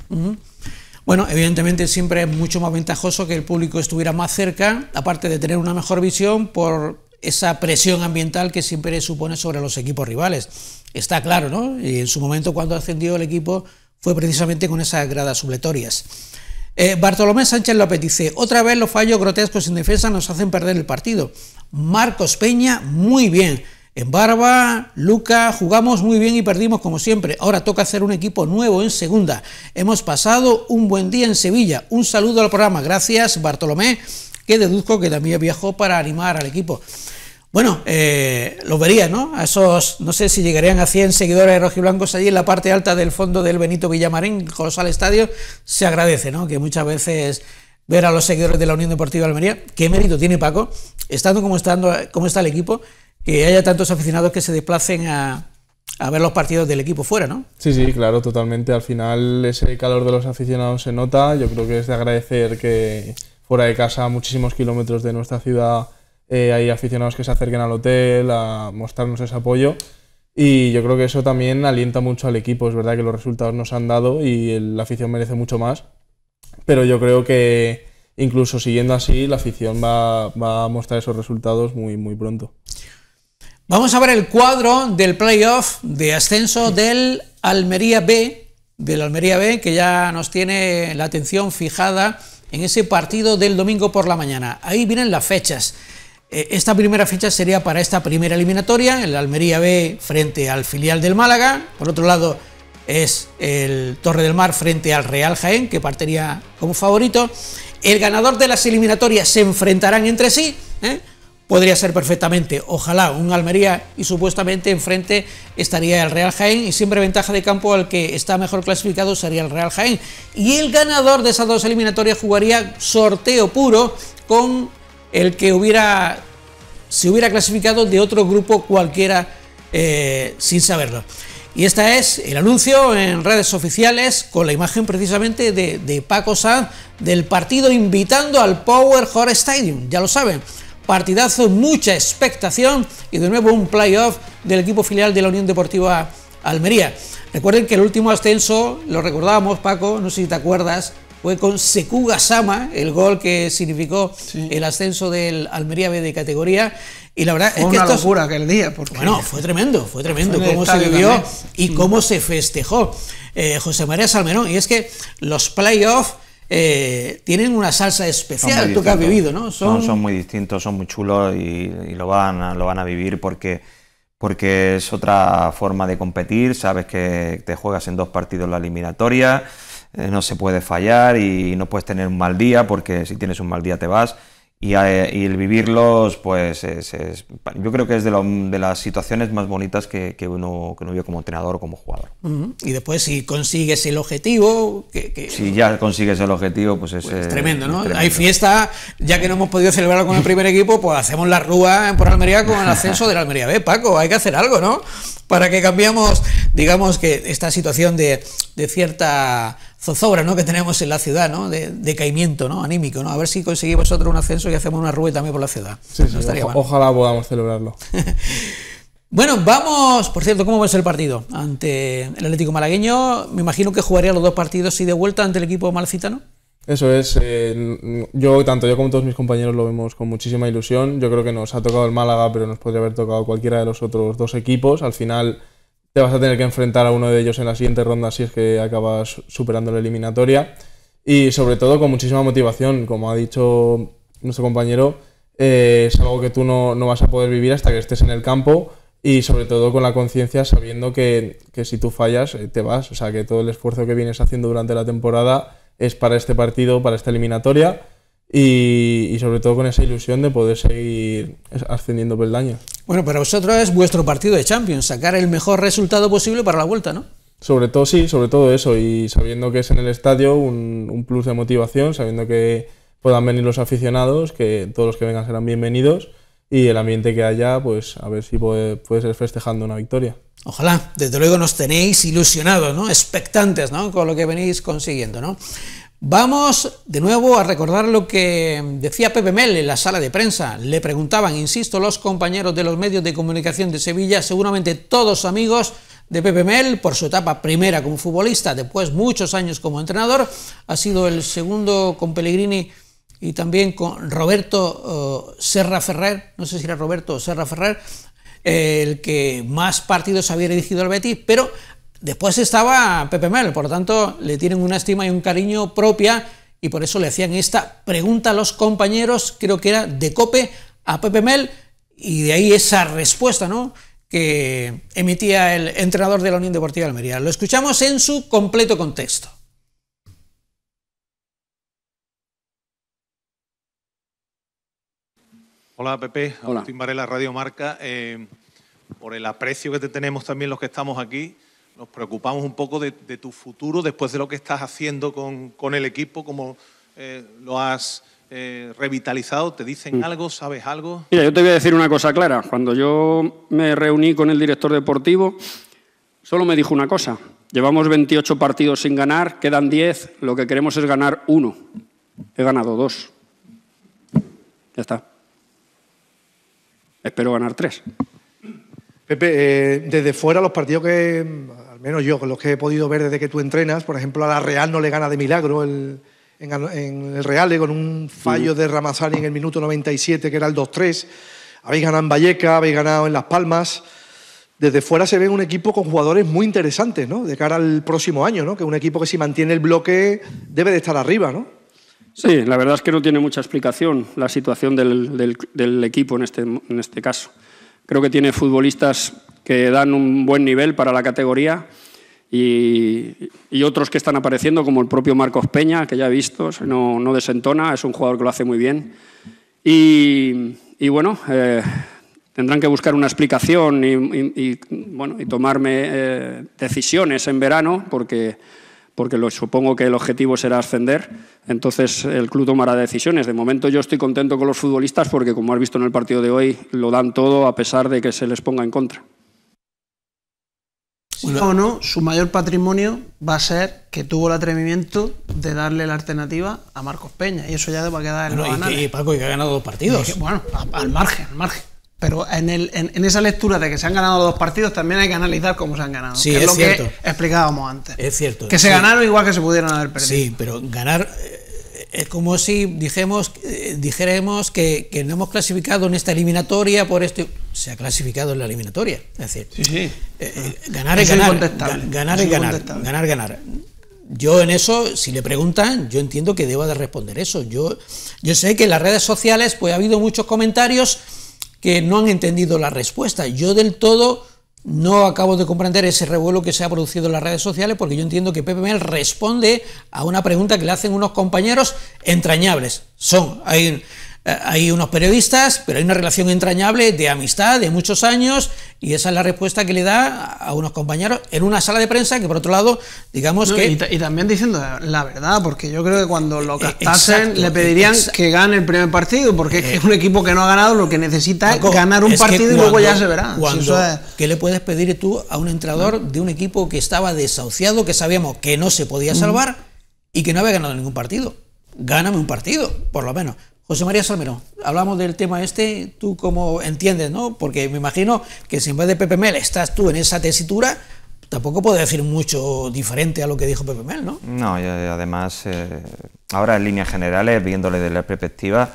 Bueno, evidentemente siempre es mucho más ventajoso que el público estuviera más cerca, aparte de tener una mejor visión por esa presión ambiental que siempre supone sobre los equipos rivales. Está claro, ¿no? Y en su momento, cuando ascendió el equipo, fue precisamente con esas gradas supletorias. Bartolomé Sánchez López dice: otra vez los fallos grotescos en defensa nos hacen perder el partido. Marcos Peña, muy bien. En Barba, Luca, jugamos muy bien y perdimos como siempre. Ahora toca hacer un equipo nuevo en segunda. Hemos pasado un buen día en Sevilla. Un saludo al programa. Gracias, Bartolomé, que deduzco que también viajó para animar al equipo. Bueno, lo vería, ¿no? A esos, no sé si llegarían a 100 seguidores rojiblancos allí en la parte alta del fondo del Benito Villamarín, el colosal estadio. Se agradece, ¿no?, que muchas veces ver a los seguidores de la Unión Deportiva Almería. ¿Qué mérito tiene, Paco, estando como está el equipo, que haya tantos aficionados que se desplacen a ver los partidos del equipo fuera, ¿no? Sí, claro, totalmente. Al final ese calor de los aficionados se nota. Yo creo que es de agradecer que fuera de casa, a muchísimos kilómetros de nuestra ciudad, hay aficionados que se acerquen al hotel a mostrarnos ese apoyo. Y yo creo que eso también alienta mucho al equipo. Es verdad que los resultados nos han dado y la afición merece mucho más. Pero yo creo que incluso siguiendo así, la afición va a mostrar esos resultados muy, muy pronto. Vamos a ver el cuadro del playoff de ascenso del Almería B, que ya nos tiene la atención fijada en ese partido del domingo por la mañana. Ahí vienen las fechas. Esta primera fecha sería para esta primera eliminatoria, el Almería B frente al filial del Málaga. Por otro lado es el Torre del Mar frente al Real Jaén, que partiría como favorito. El ganador de las eliminatorias se enfrentarán entre sí, Podría ser perfectamente, ojalá, un Almería y supuestamente enfrente estaría el Real Jaén y siempre ventaja de campo al que está mejor clasificado sería el Real Jaén. Y el ganador de esas 2 eliminatorias jugaría sorteo puro con el que se hubiera clasificado de otro grupo cualquiera sin saberlo. Y este es el anuncio en redes oficiales con la imagen precisamente de Paco Sanz del partido invitando al Power Hall Stadium, ya lo saben. Partidazo, mucha expectación y de nuevo un playoff del equipo filial de la Unión Deportiva Almería. Recuerden que el último ascenso, lo recordábamos, Paco, no sé si te acuerdas, fue con Sekou Gassama, el gol que significó el ascenso del Almería B de categoría, Y la verdad fue es que una locura aquel día. Porque bueno, fue tremendo cómo se vivió y cómo se festejó. José María Salmerón, y es que los playoffs tienen una salsa especial, tú que has vivido, ¿no? Son muy distintos, son muy chulos y lo van a vivir porque es otra forma de competir. Sabes que te juegas en 2 partidos la eliminatoria, no se puede fallar y no puedes tener un mal día, porque si tienes un mal día te vas. Y el vivirlos, pues yo creo que es de las situaciones más bonitas que uno vive como entrenador o como jugador. Y después, si consigues el objetivo... Si ya consigues el objetivo, pues es tremendo, ¿no? Tremendo. Hay fiesta, ya que no hemos podido celebrarlo con el primer equipo, pues hacemos la rúa por Almería con el ascenso de la Almería B. Paco, hay que hacer algo, ¿no? Para que cambiemos, digamos, que esta situación de cierta zozobra, ¿no?, que tenemos en la ciudad, ¿no?, de decaimiento, ¿no?, anímico, ¿no? A ver si conseguimos un ascenso y hacemos una rúa también por la ciudad. Sí, no estaría mal. Ojalá podamos celebrarlo. Bueno, vamos, por cierto, ¿cómo ves el partido ante el Atlético malagueño? Me imagino que jugaría los 2 partidos y de vuelta ante el equipo malacitano. Eso es, tanto yo como todos mis compañeros lo vemos con muchísima ilusión. Yo creo que nos ha tocado el Málaga, pero nos podría haber tocado cualquiera de los otros 2 equipos. Al final te vas a tener que enfrentar a uno de ellos en la siguiente ronda si es que acabas superando la eliminatoria. Y sobre todo con muchísima motivación, como ha dicho nuestro compañero, es algo que tú no vas a poder vivir hasta que estés en el campo, y sobre todo con la conciencia sabiendo que si tú fallas te vas. O sea, que todo el esfuerzo que vienes haciendo durante la temporada es para este partido, para esta eliminatoria, y sobre todo con esa ilusión de poder seguir ascendiendo peldaños. Bueno, para vosotros es vuestro partido de Champions, sacar el mejor resultado posible para la vuelta, ¿no? Sobre todo sí, sobre todo eso, y sabiendo que es en el estadio, un plus de motivación, sabiendo que puedan venir los aficionados, que todos los que vengan serán bienvenidos, y el ambiente que haya, pues a ver si puede ser festejando una victoria. Ojalá, desde luego nos tenéis ilusionados, ¿no?, expectantes, ¿no?, con lo que venís consiguiendo, ¿no? Vamos de nuevo a recordar lo que decía Pepe Mel en la sala de prensa. Le preguntaban, insisto, los compañeros de los medios de comunicación de Sevilla, seguramente todos amigos de Pepe Mel, por su etapa primera como futbolista, después muchos años como entrenador, ha sido el segundo con Pellegrini y también con Roberto Serra Ferrer, no sé si era Roberto o Serra Ferrer, el que más partidos había dirigido al Betis, pero después estaba Pepe Mel, por lo tanto le tienen una estima y un cariño propia, y por eso le hacían esta pregunta a los compañeros, creo que era de COPE, a Pepe Mel, y de ahí esa respuesta, ¿no?, que emitía el entrenador de la Unión Deportiva de Almería. Lo escuchamos en su completo contexto. Hola Pepe, Hola. Agustín Varela, Radio Marca. Por el aprecio que te tenemos también los que estamos aquí, nos preocupamos un poco de tu futuro después de lo que estás haciendo con el equipo, cómo lo has revitalizado. ¿Te dicen algo? ¿Sabes algo? Mira, yo te voy a decir una cosa clara. Cuando yo me reuní con el director deportivo, solo me dijo una cosa. Llevamos 28 partidos sin ganar, quedan 10, lo que queremos es ganar 1. He ganado 2. Ya está. Espero ganar 3. Pepe, desde fuera los partidos que, al menos yo, con los que he podido ver desde que tú entrenas, por ejemplo a la Real no le gana de milagro en el Real, con un fallo de Ramazani en el minuto 97 que era el 2-3, habéis ganado en Vallecas, habéis ganado en Las Palmas. Desde fuera se ve un equipo con jugadores muy interesantes, ¿no?, de cara al próximo año, ¿no?, que un equipo que si mantiene el bloque debe de estar arriba, ¿no? Sí, la verdad es que no tiene mucha explicación la situación del equipo en este caso. Creo que tiene futbolistas que dan un buen nivel para la categoría y otros que están apareciendo, como el propio Marcos Peña, que ya he visto, no desentona, es un jugador que lo hace muy bien. Y bueno, tendrán que buscar una explicación y tomarme decisiones en verano, porque supongo que el objetivo será ascender, entonces el club tomará decisiones. De momento yo estoy contento con los futbolistas porque, como has visto en el partido de hoy, lo dan todo a pesar de que se les ponga en contra. O no, su mayor patrimonio va a ser que tuvo el atrevimiento de darle la alternativa a Marcos Peña, y eso ya va a quedar en los anales. Y Paco, que ha ganado 2 partidos. Bueno, al margen. Pero en esa lectura de que se han ganado los 2 partidos también hay que analizar cómo se han ganado. Sí, que es lo cierto. que explicábamos antes. Es cierto. Que se ganaron igual que se pudieron haber perdido. Sí, pero ganar es como si dijéramos que no hemos clasificado en esta eliminatoria por esto. Se ha clasificado en la eliminatoria. Es decir, ganar es ganar. Yo en eso, si le preguntan, yo entiendo que debo de responder eso. Yo sé que en las redes sociales pues ha habido muchos comentarios que no han entendido la respuesta. Yo del todo no acabo de comprender ese revuelo que se ha producido en las redes sociales, porque yo entiendo que Pepe Mel responde a una pregunta que le hacen unos compañeros entrañables. Hay unos periodistas, pero hay una relación entrañable de amistad de muchos años, y esa es la respuesta que le da a unos compañeros en una sala de prensa que, por otro lado, digamos que... Y también diciendo la verdad, porque yo creo que cuando lo captasen le pedirían que gane el primer partido, porque es un equipo que no ha ganado, lo que necesita es ganar un partido y luego ya se verá. ¿Qué le puedes pedir tú a un entrenador de un equipo que estaba desahuciado, que sabíamos que no se podía salvar y que no había ganado ningún partido? Gáname un partido, por lo menos. José María Salmerón, hablamos del tema este, ¿tú cómo entiendes, no? Porque me imagino que si en vez de Pepe Mel estás tú en esa tesitura, tampoco puedes decir mucho diferente a lo que dijo Pepe Mel, ¿no? No, y además, ahora en líneas generales, viéndole desde la perspectiva,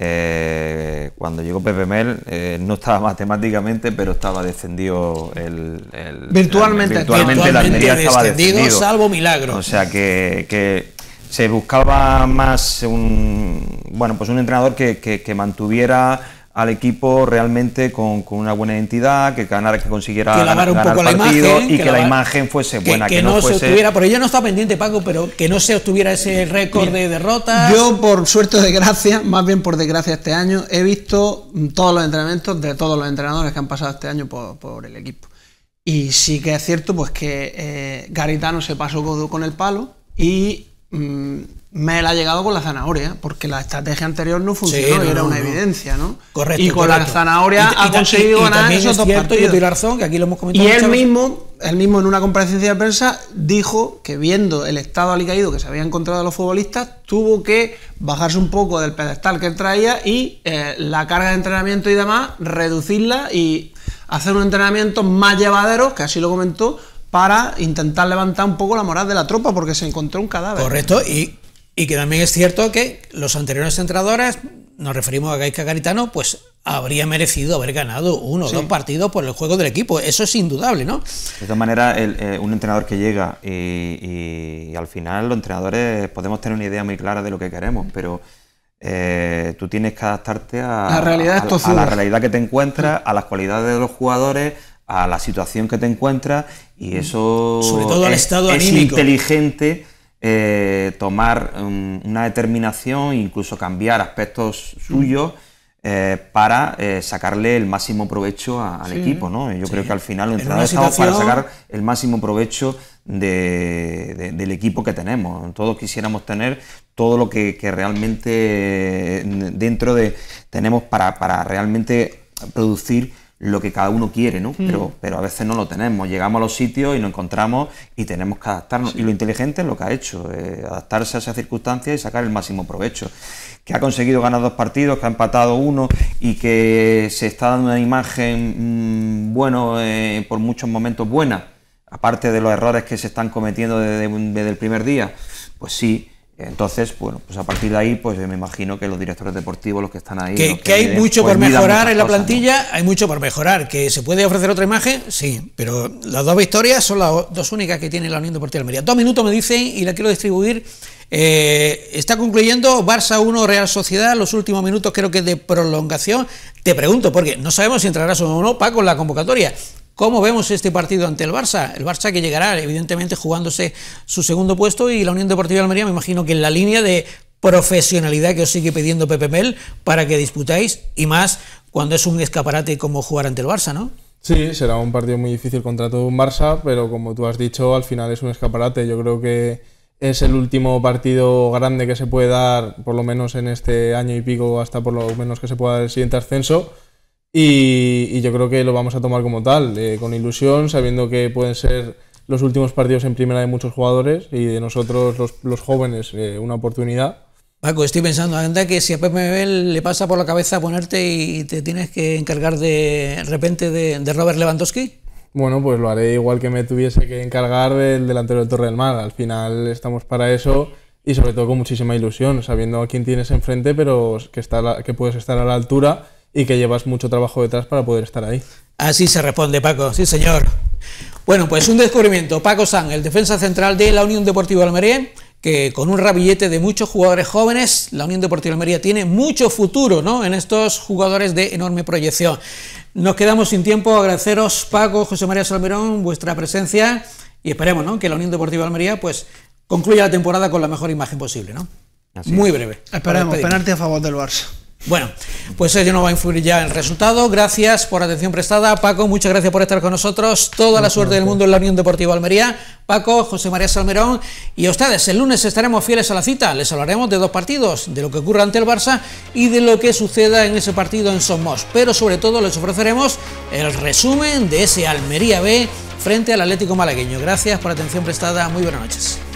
cuando llegó Pepe Mel, no estaba matemáticamente, pero estaba descendido virtualmente la Almería estaba descendido, salvo milagro. O sea que se buscaba más un entrenador que mantuviera al equipo realmente con una buena identidad, que consiguiera ganar un poco el partido y que la imagen fuese buena. Que no se obtuviera, pero yo no estaba pendiente, Paco, pero que no se obtuviera ese récord de derrotas. Yo, por suerte o desgracia, más bien por desgracia este año, he visto todos los entrenamientos de todos los entrenadores que han pasado este año por el equipo. Y sí que es cierto pues que Garitano se pasó con el palo y Mel ha llegado con la zanahoria, porque la estrategia anterior no funcionó, y era una evidencia, ¿no? Correcto. Y con la zanahoria ha conseguido ganar esos dos partidos. Yo doy la razón, que aquí lo hemos comentado. Y él mismo en una comparecencia de prensa dijo que, viendo el estado alicaído que se había encontrado a los futbolistas, tuvo que bajarse un poco del pedestal que él traía y la carga de entrenamiento y demás, reducirla y hacer un entrenamiento más llevadero, que así lo comentó, para intentar levantar un poco la moral de la tropa, porque se encontró un cadáver. Correcto, y que también es cierto que los anteriores entrenadores, nos referimos a Gaizka Garitano, pues habría merecido haber ganado uno o dos partidos por el juego del equipo. Eso es indudable, ¿no? De todas maneras, un entrenador que llega y al final los entrenadores podemos tener una idea muy clara de lo que queremos, pero tú tienes que adaptarte a la realidad que te encuentras, a las cualidades de los jugadores, a la situación que te encuentras, y eso sobre todo al estado anímico. Es inteligente tomar una determinación, incluso cambiar aspectos suyos para sacarle el máximo provecho al equipo, ¿no? Yo creo que al final los entrenadores estamos para sacar el máximo provecho del equipo que tenemos. Todos quisiéramos tener todo lo que realmente dentro tenemos para realmente producir lo que cada uno quiere, ¿no? Pero a veces no lo tenemos. Llegamos a los sitios y nos encontramos y tenemos que adaptarnos. Y lo inteligente es lo que ha hecho, adaptarse a esas circunstancias y sacar el máximo provecho. Que ha conseguido ganar 2 partidos, que ha empatado 1 y que se está dando una imagen, por muchos momentos buena, aparte de los errores que se están cometiendo desde el primer día, pues sí. Entonces, pues a partir de ahí, pues me imagino que los directores deportivos, los que están ahí... Que hay mucho por mejorar en la plantilla, ¿no? Hay mucho por mejorar. ¿Que se puede ofrecer otra imagen? Sí, pero las 2 victorias son las 2 únicas que tiene la Unión Deportiva Almería. 2 minutos me dicen y la quiero distribuir. Está concluyendo Barça 1, Real Sociedad, los últimos minutos creo que de prolongación. Te pregunto, porque no sabemos si entrarás o no, Paco, en la convocatoria. ¿Cómo vemos este partido ante el Barça? El Barça que llegará, evidentemente, jugándose su segundo puesto, y la Unión Deportiva Almería, me imagino que en la línea de profesionalidad que os sigue pidiendo Pepe Mel para que disputáis, y más cuando es un escaparate como jugar ante el Barça, ¿no? Sí, será un partido muy difícil contra todo un Barça, pero como tú has dicho, al final es un escaparate. Yo creo que es el último partido grande que se puede dar, por lo menos en este año y pico, hasta por lo menos que se pueda dar el siguiente ascenso. Y yo creo que lo vamos a tomar como tal, con ilusión, sabiendo que pueden ser los últimos partidos en primera de muchos jugadores y de nosotros los jóvenes una oportunidad. Paco, estoy pensando, anda, que si a Pepe Mel le pasa por la cabeza ponerte y te tienes que encargar de repente de Robert Lewandowski. Bueno, pues lo haré igual que me tuviese que encargar del delantero del Torre del Mar. Al final estamos para eso y sobre todo con muchísima ilusión, sabiendo a quién tienes enfrente, pero que puedes estar a la altura y que llevas mucho trabajo detrás para poder estar ahí. Así se responde, Paco, sí señor. Bueno, pues un descubrimiento, Paco Sanz, el defensa central de la Unión Deportiva Almería, que con un ramillete de muchos jugadores jóvenes, la Unión Deportiva Almería tiene mucho futuro, ¿no?, en estos jugadores de enorme proyección. Nos quedamos sin tiempo, agradeceros, Paco, José María Salmerón, vuestra presencia, y esperemos, ¿no?, que la Unión Deportiva Almería pues concluya la temporada con la mejor imagen posible, ¿no? Muy breve. Esperemos, penalti a favor del Barça. Bueno, pues ello no va a influir ya en el resultado. Gracias por la atención prestada. Paco, muchas gracias por estar con nosotros. Toda la suerte del mundo en la Unión Deportiva Almería. Paco, José María Salmerón y a ustedes. El lunes estaremos fieles a la cita. Les hablaremos de 2 partidos, de lo que ocurra ante el Barça y de lo que suceda en ese partido en Somos. Pero sobre todo les ofreceremos el resumen de ese Almería B frente al Atlético Malagueño. Gracias por la atención prestada. Muy buenas noches.